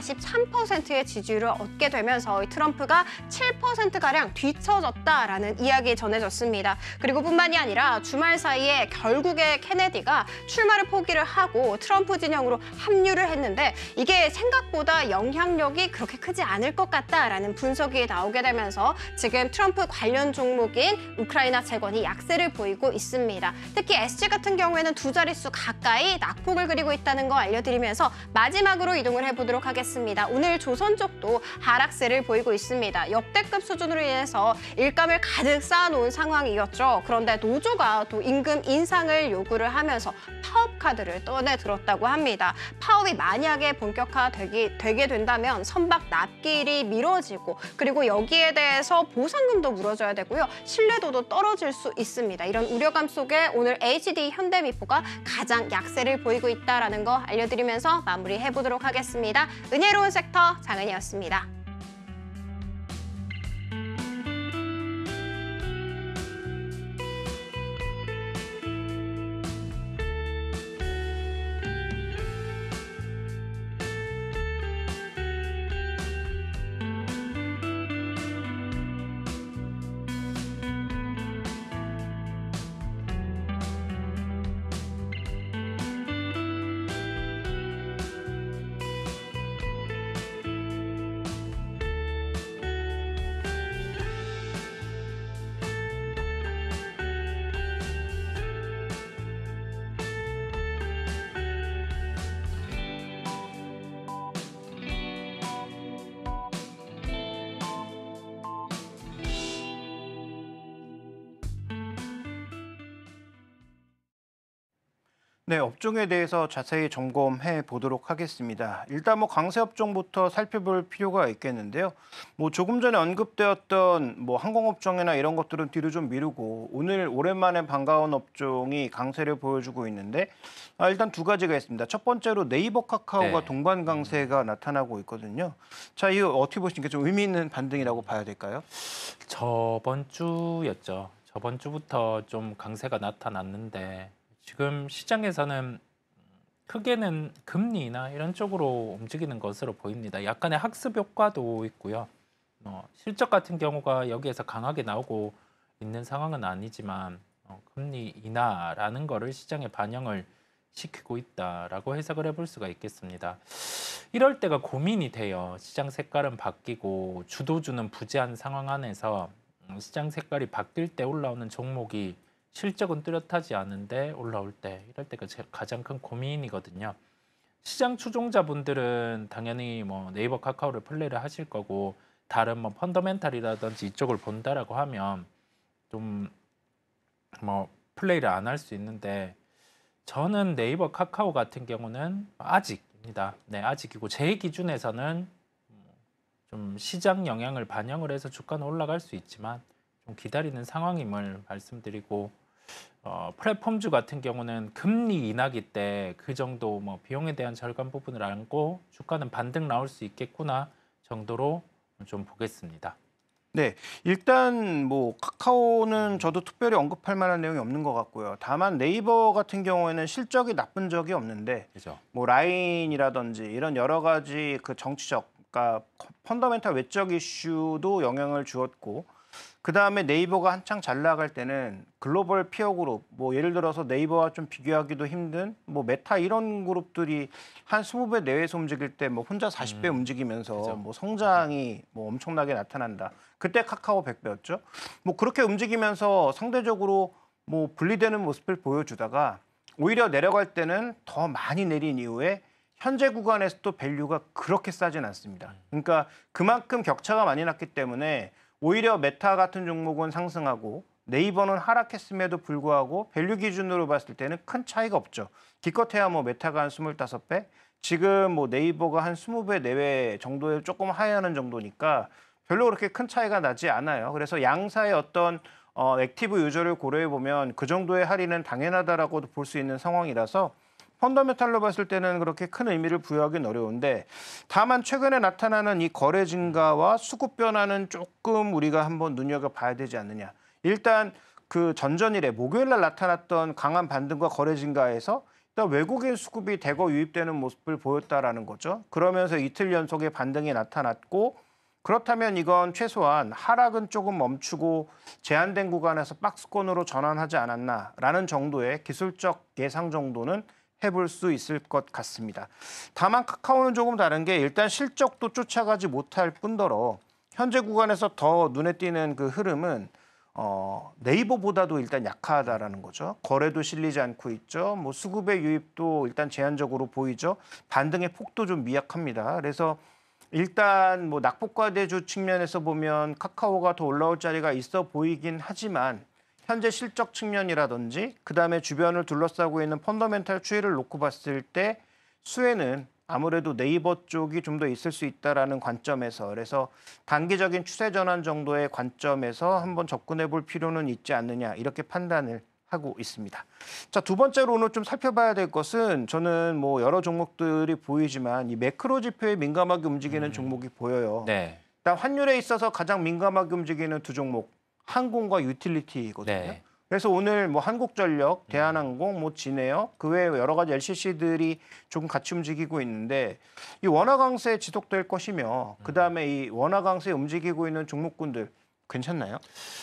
43%의 지지율을 얻게 되면서 트럼프가 7%가량 뒤처졌다라는 이야기 전해졌습니다. 그리고 뿐만이 아니라 주말 사이에 결국에 케네디가 출마를 포기를 하고 트럼프 진영으로 합류를 했는데 이게 생각보다 영향력이 그렇게 크지 않을 것 같다라는 분석이 나오게 되면서 지금 트럼프 관련 종목인 우크라이나 재건이 약세를 보이고 있습니다. 특히 SG 같은 경우에는 두 자릿수 가까이 낙폭을 그리고 있다는 거 알려드리면서 마지막으로 이동을 해보도록 하겠습니다. 오늘 조선 쪽도 하락세를 보이고 있습니다. 역대급 수준으로 인해서 일감을 가득 쌓아놓은 상황이었죠. 그런데 노조가 또 임금 인상을 요구를 하면서 파업 카드를 꺼내들었다고 합니다. 파업이 만약에 본격화되게 된다면 선박 납기일이 미뤄지고 그리고 여기에 대해서 보상금도 물어줘야 되고요. 신뢰도도 떨어질 수 있습니다. 이런 우려감 속에 오늘 HD 현대미포가 가장 약세를 보이고 있다는 거 알려드리면서 마무리해보도록 하겠습니다. 은혜로운 섹터 장은이었습니다. 네, 업종에 대해서 자세히 점검해 보도록 하겠습니다. 일단 뭐 강세 업종부터 살펴볼 필요가 있겠는데요. 뭐 조금 전에 언급되었던 뭐 항공업종이나 이런 것들은 뒤로 좀 미루고 오늘 오랜만에 반가운 업종이 강세를 보여주고 있는데 일단 두 가지가 있습니다. 첫 번째로 네이버 카카오가 네. 동반 강세가 나타나고 있거든요. 자, 이거 어떻게 보십니까? 좀 의미 있는 반등이라고 봐야 될까요? 저번 주였죠. 저번 주부터 좀 강세가 나타났는데 지금 시장에서는 크게는 금리나 이런 쪽으로 움직이는 것으로 보입니다. 약간의 학습 효과도 있고요. 실적 같은 경우가 여기에서 강하게 나오고 있는 상황은 아니지만 금리 인하라는 거를 시장에 반영을 시키고 있다라고 해석을 해볼 수가 있겠습니다. 이럴 때가 고민이 돼요. 시장 색깔은 바뀌고 주도주는 부재한 상황 안에서 시장 색깔이 바뀔 때 올라오는 종목이 실적은 뚜렷하지 않은데 올라올 때 이럴 때가 가장 큰 고민이거든요. 시장 추종자분들은 당연히 뭐 네이버 카카오를 플레이를 하실 거고 다른 뭐 펀더멘탈이라든지 이쪽을 본다라고 하면 좀 뭐 플레이를 안 할 수 있는데 저는 네이버 카카오 같은 경우는 아직입니다. 네, 아직이고 제 기준에서는 좀 시장 영향을 반영을 해서 주가는 올라갈 수 있지만 좀 기다리는 상황임을 말씀드리고 플랫폼주 같은 경우는 금리 인하기 때 그 정도 뭐 비용에 대한 절감 부분을 안고 주가는 반등 나올 수 있겠구나 정도로 좀 보겠습니다. 네, 일단 뭐 카카오는 저도 특별히 언급할 만한 내용이 없는 것 같고요. 다만 네이버 같은 경우에는 실적이 나쁜 적이 없는데 그죠? 뭐 라인이라든지 이런 여러 가지 그 정치적, 그러니까 펀더멘탈 외적 이슈도 영향을 주었고 그다음에 네이버가 한창 잘 나갈 때는 글로벌 피어 그룹, 뭐 예를 들어서 네이버와 좀 비교하기도 힘든 뭐 메타 이런 그룹들이 한 20배 내외에서 움직일 때 뭐 혼자 40배 움직이면서 그죠. 뭐 성장이 뭐 엄청나게 나타난다. 그때 카카오 100배였죠. 뭐 그렇게 움직이면서 상대적으로 뭐 분리되는 모습을 보여주다가 오히려 내려갈 때는 더 많이 내린 이후에 현재 구간에서도 밸류가 그렇게 싸진 않습니다. 그러니까 그만큼 격차가 많이 났기 때문에 오히려 메타 같은 종목은 상승하고 네이버는 하락했음에도 불구하고 밸류 기준으로 봤을 때는 큰 차이가 없죠. 기껏해야 뭐 메타가 한 25배, 지금 뭐 네이버가 한 20배 내외 정도에 조금 하회하는 정도니까 별로 그렇게 큰 차이가 나지 않아요. 그래서 양사의 어떤 액티브 유저를 고려해 보면 그 정도의 할인은 당연하다라고도 볼 수 있는 상황이라서 펀더멘탈로 봤을 때는 그렇게 큰 의미를 부여하기는 어려운데 다만 최근에 나타나는 이 거래 증가와 수급 변화는 조금 우리가 한번 눈여겨봐야 되지 않느냐. 일단 그 전전일에 목요일 날 나타났던 강한 반등과 거래 증가에서 일단 외국인 수급이 대거 유입되는 모습을 보였다라는 거죠. 그러면서 이틀 연속의 반등이 나타났고 그렇다면 이건 최소한 하락은 조금 멈추고 제한된 구간에서 박스권으로 전환하지 않았나라는 정도의 기술적 예상 정도는 해볼 수 있을 것 같습니다. 다만 카카오는 조금 다른 게 일단 실적도 쫓아가지 못할 뿐더러 현재 구간에서 더 눈에 띄는 그 흐름은 네이버보다도 일단 약하다라는 거죠. 거래도 실리지 않고 있죠. 뭐 수급의 유입도 일단 제한적으로 보이죠. 반등의 폭도 좀 미약합니다. 그래서 일단 뭐 낙폭과대주 측면에서 보면 카카오가 더 올라올 자리가 있어 보이긴 하지만 현재 실적 측면이라든지 그다음에 주변을 둘러싸고 있는 펀더멘탈 추이를 놓고 봤을 때 수혜는 아무래도 네이버 쪽이 좀 더 있을 수 있다라는 관점에서 그래서 단기적인 추세 전환 정도의 관점에서 한번 접근해 볼 필요는 있지 않느냐 이렇게 판단을 하고 있습니다. 자, 두 번째로 오늘 좀 살펴봐야 될 것은 저는 뭐 여러 종목들이 보이지만 이 매크로 지표에 민감하게 움직이는 종목이 보여요. 네. 일단 환율에 있어서 가장 민감하게 움직이는 두 종목 항공과 유틸리티거든요. 네. 그래서 오늘 뭐 한국전력, 대한항공, 뭐 진에어 그 외에 여러 가지 LCC들이 조금 같이 움직이고 있는데 이 원화 강세 지속될 것이며 그다음에 이 원화 강세 움직이고 있는 종목군들 괜찮나요?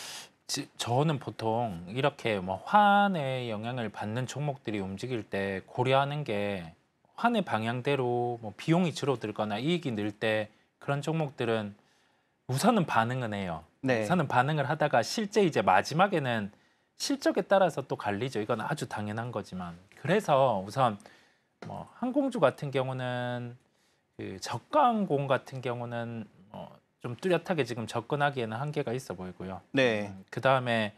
저는 보통 이렇게 뭐 환의 영향을 받는 종목들이 움직일 때 고려하는 게 환의 방향대로 뭐 비용이 줄어들거나 이익이 늘 때 그런 종목들은 우선은 반응은 해요. 네. 우선은 반응을 하다가 실제 이제 마지막에는 실적에 따라서 또 갈리죠. 이건 아주 당연한 거지만 그래서 우선 뭐 항공주 같은 경우는 그 저가항공 같은 경우는 좀 뚜렷하게 지금 접근하기에는 한계가 있어 보이고요. 네. 그다음에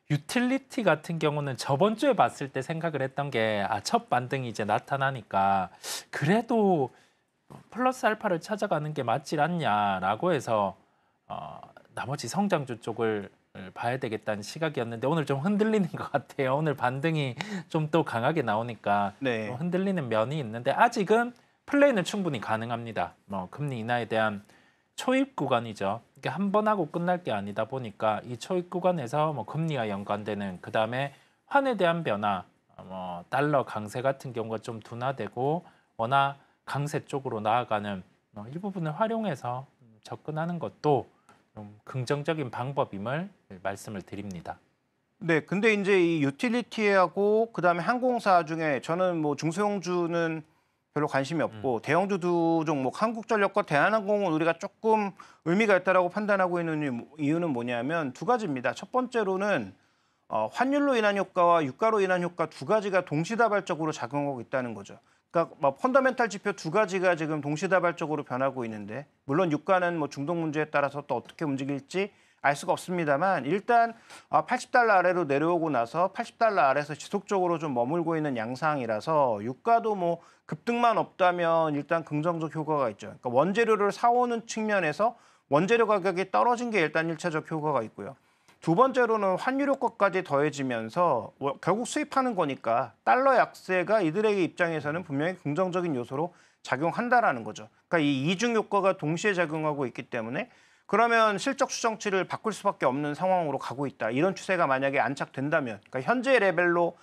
유틸리티 같은 경우는 저번 주에 봤을 때 생각을 했던 게 첫 반등이 이제 나타나니까 그래도 플러스 알파를 찾아가는 게 맞질 않냐라고 해서 나머지 성장주 쪽을 봐야 되겠다는 시각이었는데 오늘 좀 흔들리는 것 같아요. 오늘 반등이 좀 또 강하게 나오니까 네. 흔들리는 면이 있는데 아직은 플레이는 충분히 가능합니다. 금리 인하에 대한 초입 구간이죠. 이게 한 번 하고 끝날 게 아니다 보니까 이 초입 구간에서 금리와 연관되는 그다음에 환에 대한 변화, 달러 강세 같은 경우가 좀 둔화되고 원화 강세 쪽으로 나아가는 일부분을 활용해서 접근하는 것도 좀 긍정적인 방법임을 말씀을 드립니다. 네, 근데 이제 이 유틸리티하고 그다음에 항공사 중에 저는 뭐 중소형주는 별로 관심이 없고 대형주 두 종목 한국전력과 대한항공은 우리가 조금 의미가 있다라고 판단하고 있는 이유는 뭐냐면 두 가지입니다. 첫 번째로는 환율로 인한 효과와 유가로 인한 효과 두 가지가 동시다발적으로 작용하고 있다는 거죠. 그러니까 펀더멘탈 지표 두 가지가 지금 동시다발적으로 변하고 있는데 물론 유가는 뭐 중동 문제에 따라서 또 어떻게 움직일지 알 수가 없습니다만 일단 80달러 아래로 내려오고 나서 80달러 아래에서 지속적으로 좀 머물고 있는 양상이라서 유가도 뭐 급등만 없다면 일단 긍정적 효과가 있죠. 그러니까 원재료를 사오는 측면에서 원재료 가격이 떨어진 게 일단 1차적 효과가 있고요. 두 번째로는 환율 효과까지 더해지면서 결국 수입하는 거니까 달러 약세가 이들에게 입장에서는 분명히 긍정적인 요소로 작용한다라는 거죠. 그러니까 이 이중 효과가 동시에 작용하고 있기 때문에 그러면 실적 추정치를 바꿀 수밖에 없는 상황으로 가고 있다. 이런 추세가 만약에 안착된다면, 그러니까 현재 레벨로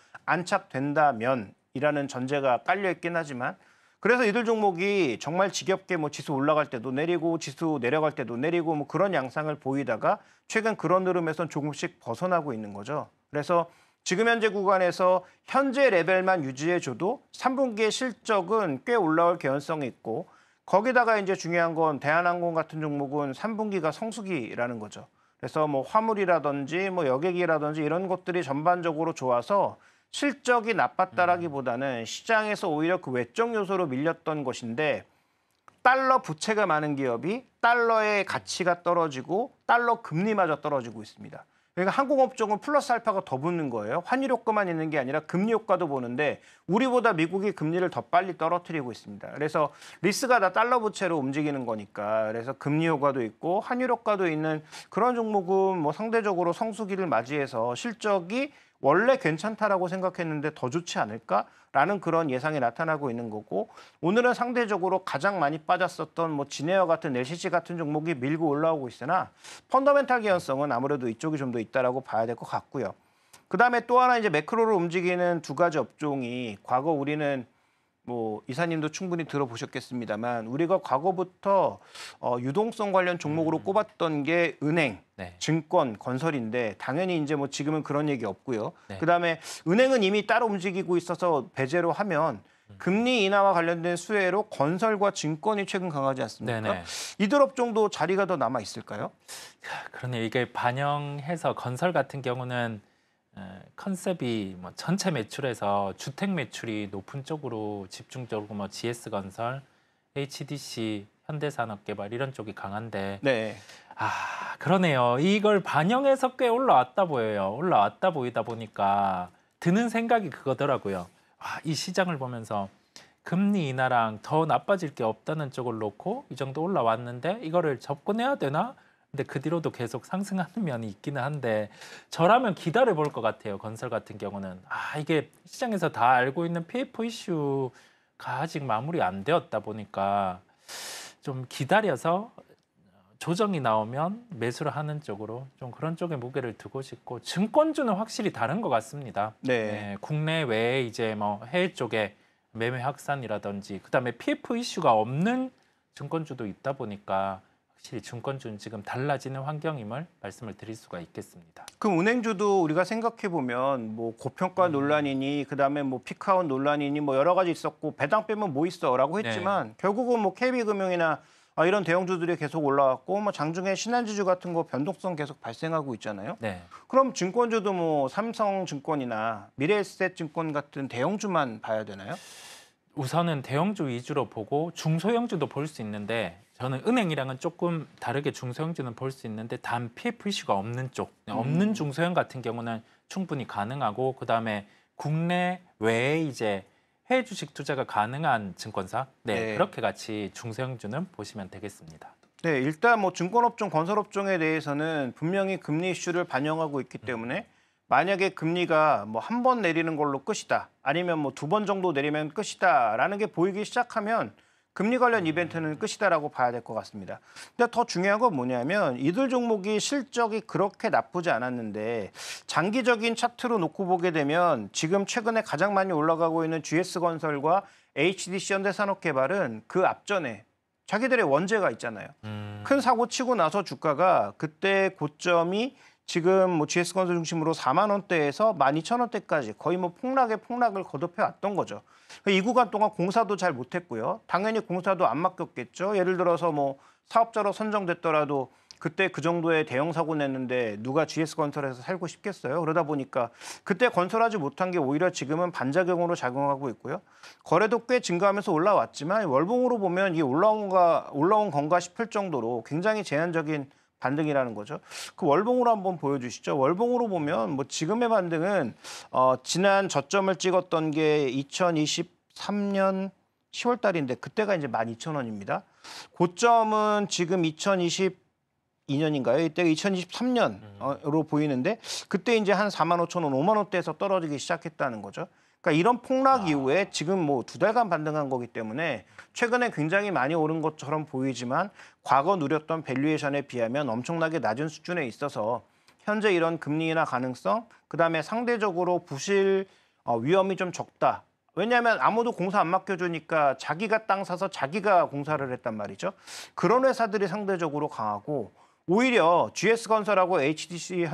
안착된다면이라는 전제가 깔려 있긴 하지만 그래서 이들 종목이 정말 지겹게 뭐 지수 올라갈 때도 내리고 지수 내려갈 때도 내리고 뭐 그런 양상을 보이다가 최근 그런 흐름에선 조금씩 벗어나고 있는 거죠. 그래서 지금 현재 구간에서 현재 레벨만 유지해줘도 3분기의 실적은 꽤 올라올 개연성이 있고 거기다가 이제 중요한 건 대한항공 같은 종목은 3분기가 성수기라는 거죠. 그래서 뭐 화물이라든지 뭐 여객이라든지 이런 것들이 전반적으로 좋아서 실적이 나빴다라기보다는 시장에서 오히려 그 외적 요소로 밀렸던 것인데 달러 부채가 많은 기업이 달러의 가치가 떨어지고 달러 금리마저 떨어지고 있습니다. 그러니까 항공업종은 플러스 알파가 더 붙는 거예요. 환율 효과만 있는 게 아니라 금리 효과도 보는데 우리보다 미국이 금리를 더 빨리 떨어뜨리고 있습니다. 그래서 리스크가 다 달러 부채로 움직이는 거니까 그래서 금리 효과도 있고 환율 효과도 있는 그런 종목은 뭐 상대적으로 성수기를 맞이해서 실적이 원래 괜찮다라고 생각했는데 더 좋지 않을까라는 그런 예상이 나타나고 있는 거고 오늘은 상대적으로 가장 많이 빠졌었던 뭐 진에어 같은 LCC 같은 종목이 밀고 올라오고 있으나 펀더멘탈 개연성은 아무래도 이쪽이 좀 더 있다라고 봐야 될 것 같고요. 그다음에 또 하나 이제 매크로를 움직이는 두 가지 업종이 과거 우리는 뭐 이사님도 충분히 들어보셨겠습니다만 우리가 과거부터 유동성 관련 종목으로 꼽았던 게 은행, 네. 증권, 건설인데 당연히 이제 뭐 지금은 그런 얘기 없고요. 네. 그다음에 은행은 이미 따로 움직이고 있어서 배제로 하면 금리 인하와 관련된 수혜로 건설과 증권이 최근 강하지 않습니까? 네네. 이들 업종도 자리가 더 남아 있을까요? 그러네 이게 반영해서 건설 같은 경우는 컨셉이 뭐 전체 매출에서 주택 매출이 높은 쪽으로 집중적으로 뭐 GS건설, HDC, 현대산업개발 이런 쪽이 강한데 네. 그러네요. 이걸 반영해서 꽤 올라왔다 보여요. 올라왔다 보이다 보니까 드는 생각이 그거더라고요. 이 시장을 보면서 금리 인하랑 더 나빠질 게 없다는 쪽을 놓고 이 정도 올라왔는데 이거를 접근해야 되나? 근데 그 뒤로도 계속 상승하는 면이 있기는 한데 저라면 기다려 볼 것 같아요. 건설 같은 경우는 이게 시장에서 다 알고 있는 PF 이슈가 아직 마무리 안 되었다 보니까 좀 기다려서 조정이 나오면 매수를 하는 쪽으로 좀 그런 쪽에 무게를 두고 싶고 증권주는 확실히 다른 것 같습니다. 네. 국내 외에 이제 뭐 해외 쪽에 매매 확산이라든지 그다음에 PF 이슈가 없는 증권주도 있다 보니까 확실히 증권주는 지금 달라지는 환경임을 말씀을 드릴 수가 있겠습니다. 그럼 은행주도 우리가 생각해 보면 뭐 고평가 논란이니 그다음에 뭐 피크아웃 논란이니 뭐 여러 가지 있었고 배당 빼면 뭐 있어라고 했지만 결국은 뭐 KB금융이나 이런 대형주들이 계속 올라왔고 뭐 장중에 신한지주 같은 거 변동성 계속 발생하고 있잖아요. 네. 그럼 증권주도 뭐 삼성증권이나 미래에셋증권 같은 대형주만 봐야 되나요? 우선은 대형주 위주로 보고 중소형주도 볼 수 있는데 저는 은행이랑은 조금 다르게 중소형주는 볼 수 있는데 단피 프리슈가 없는 쪽, 없는 중소형 같은 경우는 충분히 가능하고 그다음에 국내 외에 이제 해외 주식 투자가 가능한 증권사, 네. 그렇게 같이 중소형주는 보시면 되겠습니다. 네, 일단 뭐 증권업종, 건설업종에 대해서는 분명히 금리 이슈를 반영하고 있기 때문에 만약에 금리가 뭐 한 번 내리는 걸로 끝이다, 아니면 뭐 2번 정도 내리면 끝이다라는 게 보이기 시작하면 금리 관련 이벤트는 끝이다라고 봐야 될 것 같습니다. 근데 더 중요한 건 뭐냐면 이들 종목이 실적이 그렇게 나쁘지 않았는데 장기적인 차트로 놓고 보게 되면 지금 최근에 가장 많이 올라가고 있는 GS건설과 HDC 현대산업개발은 그 앞전에 자기들의 원재가 있잖아요. 큰 사고 치고 나서 주가가 그때 고점이 지금 뭐 GS건설 중심으로 4만 원대에서 12,000원대까지 거의 뭐 폭락을 거듭해 왔던 거죠. 이 구간 동안 공사도 잘 못했고요. 당연히 공사도 안 맡겼겠죠. 예를 들어서 뭐 사업자로 선정됐더라도 그때 그 정도의 대형 사고 냈는데 누가 GS건설에서 살고 싶겠어요. 그러다 보니까 그때 건설하지 못한 게 오히려 지금은 반작용으로 작용하고 있고요. 거래도 꽤 증가하면서 올라왔지만 월봉으로 보면 이 올라온 건가 싶을 정도로 굉장히 제한적인 반등이라는 거죠. 그 월봉으로 한번 보여주시죠. 월봉으로 보면 뭐 지금의 반등은 지난 저점을 찍었던 게 2023년 10월 달인데 그때가 이제 12,000원입니다. 고점은 지금 2022년인가요? 이때가 2023년으로 보이는데 그때 이제 한 45,000원, 5만 원대에서 떨어지기 시작했다는 거죠. 그러니까 이런 폭락 이후에 지금 뭐 2달간 반등한 거기 때문에 최근에 굉장히 많이 오른 것처럼 보이지만 과거 누렸던 밸류에이션에 비하면 엄청나게 낮은 수준에 있어서 현재 이런 금리 인하 가능성, 그다음에 상대적으로 부실 위험이 좀 적다. 왜냐하면 아무도 공사 안 맡겨주니까 자기가 땅 사서 자기가 공사를 했단 말이죠. 그런 회사들이 상대적으로 강하고 오히려 GS건설하고 HDC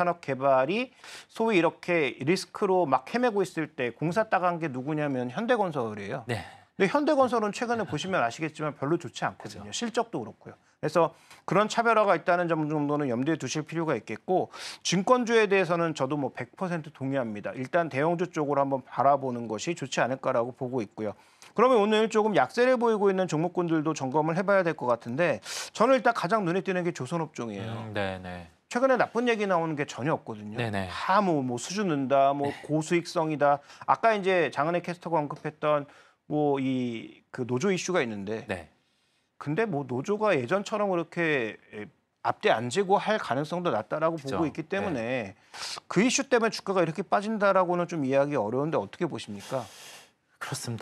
현대산업개발이 소위 이렇게 리스크로 막 헤매고 있을 때 공사 따간 게 누구냐면 현대건설이에요. 네. 근데 현대건설은 최근에 보시면 아시겠지만 별로 좋지 않거든요. 그죠. 실적도 그렇고요. 그래서 그런 차별화가 있다는 점 정도는 염두에 두실 필요가 있겠고 증권주에 대해서는 저도 뭐 100% 동의합니다. 일단 대형주 쪽으로 한번 바라보는 것이 좋지 않을까라고 보고 있고요. 그러면 오늘 조금 약세를 보이고 있는 종목군들도 점검을 해봐야 될 것 같은데 저는 일단 가장 눈에 띄는 게 조선업종이에요. 네네. 최근에 나쁜 얘기 나오는 게 전혀 없거든요. 네네. 다 뭐 수준 는다, 뭐 고수익성이다. 아까 이제 장은혜 캐스터가 언급했던 뭐 그 노조 이슈가 있는데 네. 근데 뭐 노조가 예전처럼 그렇게 앞뒤 안 지고 할 가능성도 낮다라고 그죠. 보고 있기 때문에 그 이슈 때문에 주가가 이렇게 빠진다라고는 좀 이해하기 어려운데 어떻게 보십니까? 그렇습니다.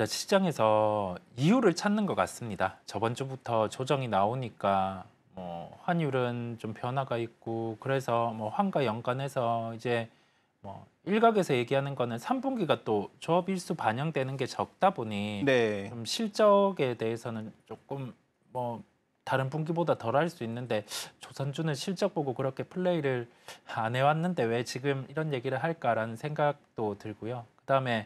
시장에서 이유를 찾는 것 같습니다. 저번 주부터 조정이 나오니까 뭐 환율은 좀 변화가 있고 그래서 뭐 환과 연관해서 이제 뭐 일각에서 얘기하는 거는 3분기가 또 조업 일수 반영되는 게 적다 보니 네. 좀 실적에 대해서는 조금 뭐 다른 분기보다 덜할 수 있는데 조선주는 실적 보고 그렇게 플레이를 안 해왔는데 왜 지금 이런 얘기를 할까라는 생각도 들고요. 그다음에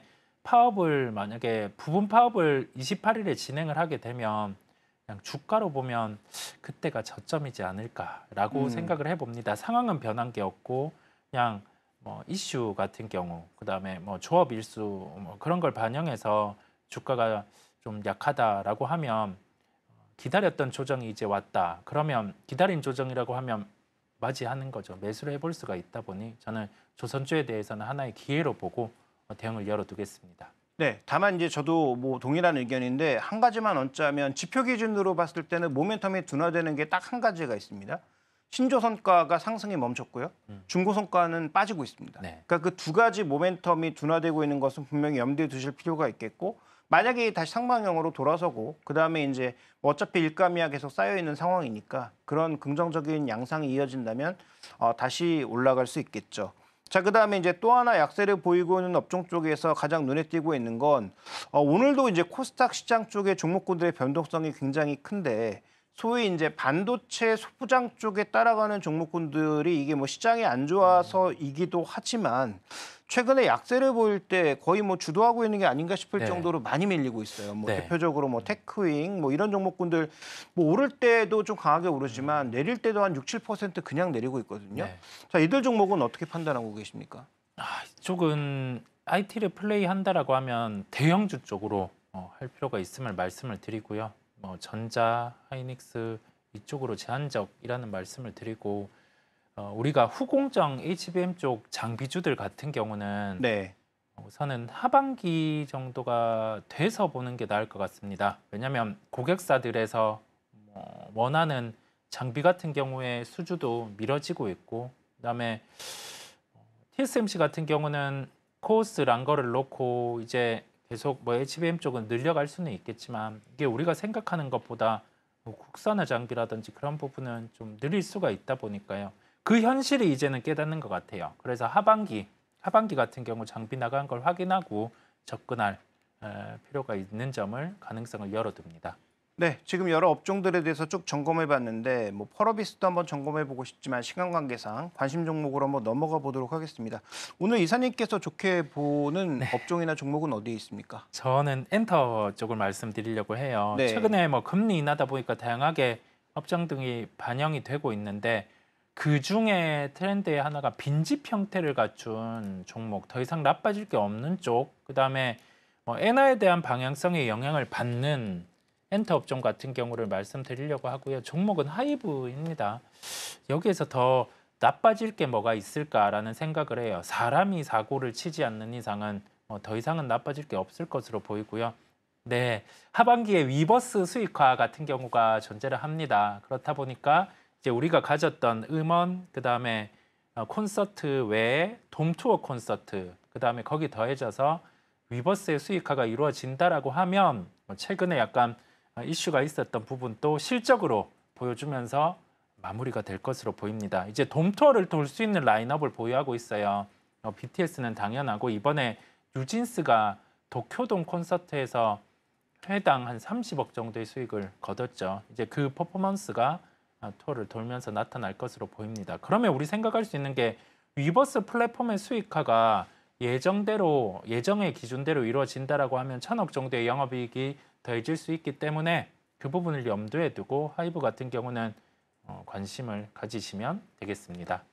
파업을 만약에 부분 파업을 28일에 진행을 하게 되면 그냥 주가로 보면 그때가 저점이지 않을까라고 생각을 해봅니다. 상황은 변한 게 없고 그냥 뭐 이슈 같은 경우 그다음에 뭐 조업 일수 뭐 그런 걸 반영해서 주가가 좀 약하다라고 하면 기다렸던 조정이 이제 왔다. 그러면 기다린 조정이라고 하면 맞이하는 거죠. 매수를 해볼 수가 있다 보니 저는 조선주에 대해서는 하나의 기회로 보고 대응을 열어두겠습니다. 네, 다만 이제 저도 뭐 동일한 의견인데 한 가지만 얹자면 지표 기준으로 봤을 때는 모멘텀이 둔화되는 게 딱 한 가지가 있습니다. 신조선가가 상승이 멈췄고요. 중고선가는 빠지고 있습니다. 네. 그러니까 그 두 가지 모멘텀이 둔화되고 있는 것은 분명히 염두에 두실 필요가 있겠고 만약에 다시 상방향으로 돌아서고 그다음에 이제 뭐 어차피 일감이야 계속 쌓여 있는 상황이니까 그런 긍정적인 양상이 이어진다면 다시 올라갈 수 있겠죠. 자, 그다음에 이제 또 하나 약세를 보이고 있는 업종 쪽에서 가장 눈에 띄고 있는 건 오늘도 이제 코스닥 시장 쪽의 종목군들의 변동성이 굉장히 큰데 소위 이제 반도체 소부장 쪽에 따라가는 종목군들이 이게 뭐 시장이 안 좋아서이기도 하지만 최근에 약세를 보일 때 거의 뭐 주도하고 있는 게 아닌가 싶을 네. 정도로 많이 밀리고 있어요. 뭐 네. 대표적으로 뭐 테크윙 뭐 이런 종목군들 뭐 오를 때도 좀 강하게 오르지만 내릴 때도 한 6, 7% 그냥 내리고 있거든요. 네. 자, 이들 종목은 어떻게 판단하고 계십니까? 이쪽은 IT를 플레이한다라고 하면 대형주 쪽으로 할 필요가 있음을 말씀을 드리고요. 뭐 전자, 하이닉스 이쪽으로 제한적이라는 말씀을 드리고 우리가 후공정 HBM 쪽 장비주들 같은 경우는 네. 우선은 하반기 정도가 돼서 보는 게 나을 것 같습니다. 왜냐하면 고객사들에서 원하는 장비 같은 경우에 수주도 미뤄지고 있고, 그다음에 TSMC 같은 경우는 코오스 란거를 놓고 이제 계속 뭐 HBM 쪽은 늘려갈 수는 있겠지만 이게 우리가 생각하는 것보다 뭐 국산화 장비라든지 그런 부분은 좀 느릴 수가 있다 보니까요. 그 현실이 이제는 깨닫는 것 같아요. 그래서 하반기 같은 경우 장비 나간 걸 확인하고 접근할 필요가 있는 점을 가능성을 열어둡니다. 네, 지금 여러 업종들에 대해서 쭉 점검해 봤는데 뭐 펄어비스도 한번 점검해 보고 싶지만 시간 관계상 관심 종목으로 한번 넘어가 보도록 하겠습니다. 오늘 이사님께서 좋게 보는 업종이나 종목은 어디에 있습니까? 저는 엔터 쪽을 말씀드리려고 해요. 네. 최근에 뭐 금리 인하다 보니까 다양하게 업종 등이 반영이 되고 있는데 그 중에 트렌드의 하나가 빈집 형태를 갖춘 종목, 더 이상 나빠질 게 없는 쪽, 그다음에 뭐 엔화에 대한 방향성의 영향을 받는 엔터 업종 같은 경우를 말씀드리려고 하고요. 종목은 하이브입니다. 여기에서 더 나빠질 게 뭐가 있을까라는 생각을 해요. 사람이 사고를 치지 않는 이상은 더 이상은 나빠질 게 없을 것으로 보이고요. 네, 하반기에 위버스 수익화 같은 경우가 존재를 합니다. 그렇다 보니까 이제 우리가 가졌던 음원, 그다음에 콘서트 외에 돔투어 콘서트, 그다음에 거기 더해져서 위버스의 수익화가 이루어진다라고 하면 최근에 약간 이슈가 있었던 부분도 실적으로 보여주면서 마무리가 될 것으로 보입니다. 이제 돔투어를 돌 수 있는 라인업을 보유하고 있어요. BTS는 당연하고 이번에 뉴진스가 도쿄돔 콘서트에서 회당 한 30억 정도의 수익을 거뒀죠. 이제 그 퍼포먼스가 투어를 돌면서 나타날 것으로 보입니다. 그러면 우리 생각할 수 있는 게 위버스 플랫폼의 수익화가 예정의 기준대로 이루어진다라고 하면 1,000억 정도의 영업이익이 더해질 수 있기 때문에 그 부분을 염두에 두고 하이브 같은 경우는 관심을 가지시면 되겠습니다.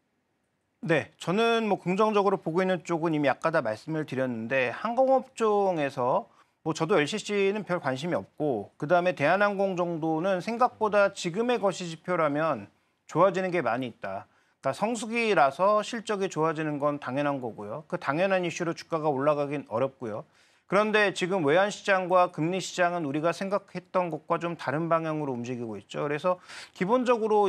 네, 저는 뭐 긍정적으로 보고 있는 쪽은 이미 아까 다 말씀을 드렸는데 항공업종에서 뭐 저도 LCC는 별 관심이 없고 그다음에 대한항공 정도는 생각보다 지금의 거시지표라면 좋아지는 게 많이 있다. 그러니까 성수기라서 실적이 좋아지는 건 당연한 거고요. 그 당연한 이슈로 주가가 올라가긴 어렵고요. 그런데 지금 외환시장과 금리시장은 우리가 생각했던 것과 좀 다른 방향으로 움직이고 있죠. 그래서 기본적으로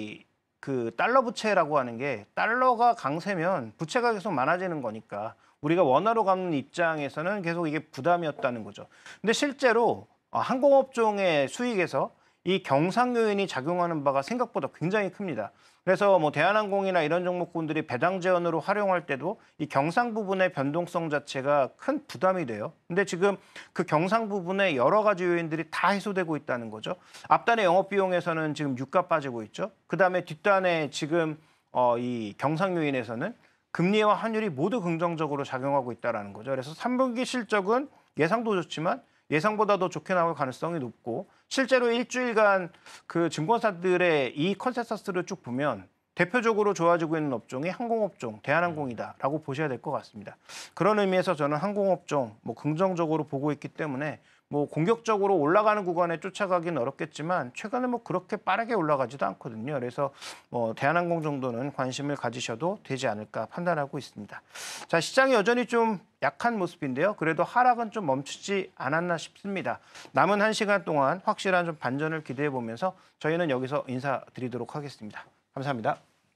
그 달러 부채라고 하는 게 달러가 강세면 부채가 계속 많아지는 거니까 우리가 원화로 갚는 입장에서는 계속 이게 부담이었다는 거죠. 근데 실제로 항공업종의 수익에서 이 경상 요인이 작용하는 바가 생각보다 굉장히 큽니다. 그래서 뭐 대한항공이나 이런 종목군들이 배당 제한으로 활용할 때도 이 경상 부분의 변동성 자체가 큰 부담이 돼요. 근데 지금 그 경상 부분에 여러 가지 요인들이 다 해소되고 있다는 거죠. 앞단의 영업 비용에서는 지금 유가 빠지고 있죠. 그다음에 뒷단에 지금 이 경상 요인에서는 금리와 환율이 모두 긍정적으로 작용하고 있다는 거죠. 그래서 3분기 실적은 예상도 좋지만 예상보다 더 좋게 나올 가능성이 높고 실제로 일주일간 그 증권사들의 이 컨센서스를 쭉 보면 대표적으로 좋아지고 있는 업종이 항공업종, 대한항공이다라고 보셔야 될 것 같습니다. 그런 의미에서 저는 항공업종 뭐 긍정적으로 보고 있기 때문에 뭐 공격적으로 올라가는 구간에 쫓아가기는 어렵겠지만 최근에 뭐 그렇게 빠르게 올라가지도 않거든요. 그래서 뭐 대한항공 정도는 관심을 가지셔도 되지 않을까 판단하고 있습니다. 자, 시장이 여전히 좀 약한 모습인데요. 그래도 하락은 좀 멈추지 않았나 싶습니다. 남은 1시간 동안 확실한 좀 반전을 기대해 보면서 저희는 여기서 인사드리도록 하겠습니다. 감사합니다.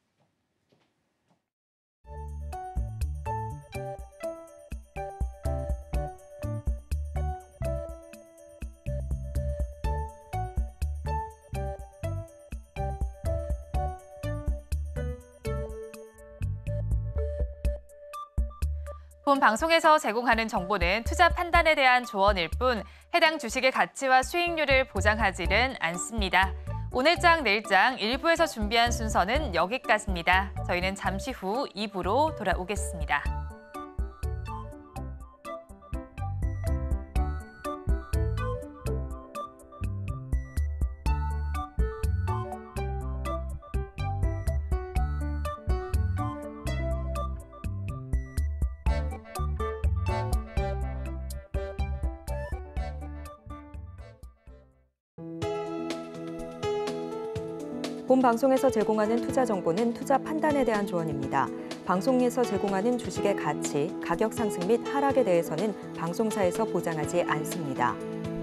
본 방송에서 제공하는 정보는 투자 판단에 대한 조언일 뿐 해당 주식의 가치와 수익률을 보장하지는 않습니다. 오늘장, 내일장 일부에서 준비한 순서는 여기까지입니다. 저희는 잠시 후 2부로 돌아오겠습니다. 본 방송에서 제공하는 투자 정보는 투자 판단에 대한 조언입니다. 방송에서 제공하는 주식의 가치, 가격 상승 및 하락에 대해서는 방송사에서 보장하지 않습니다.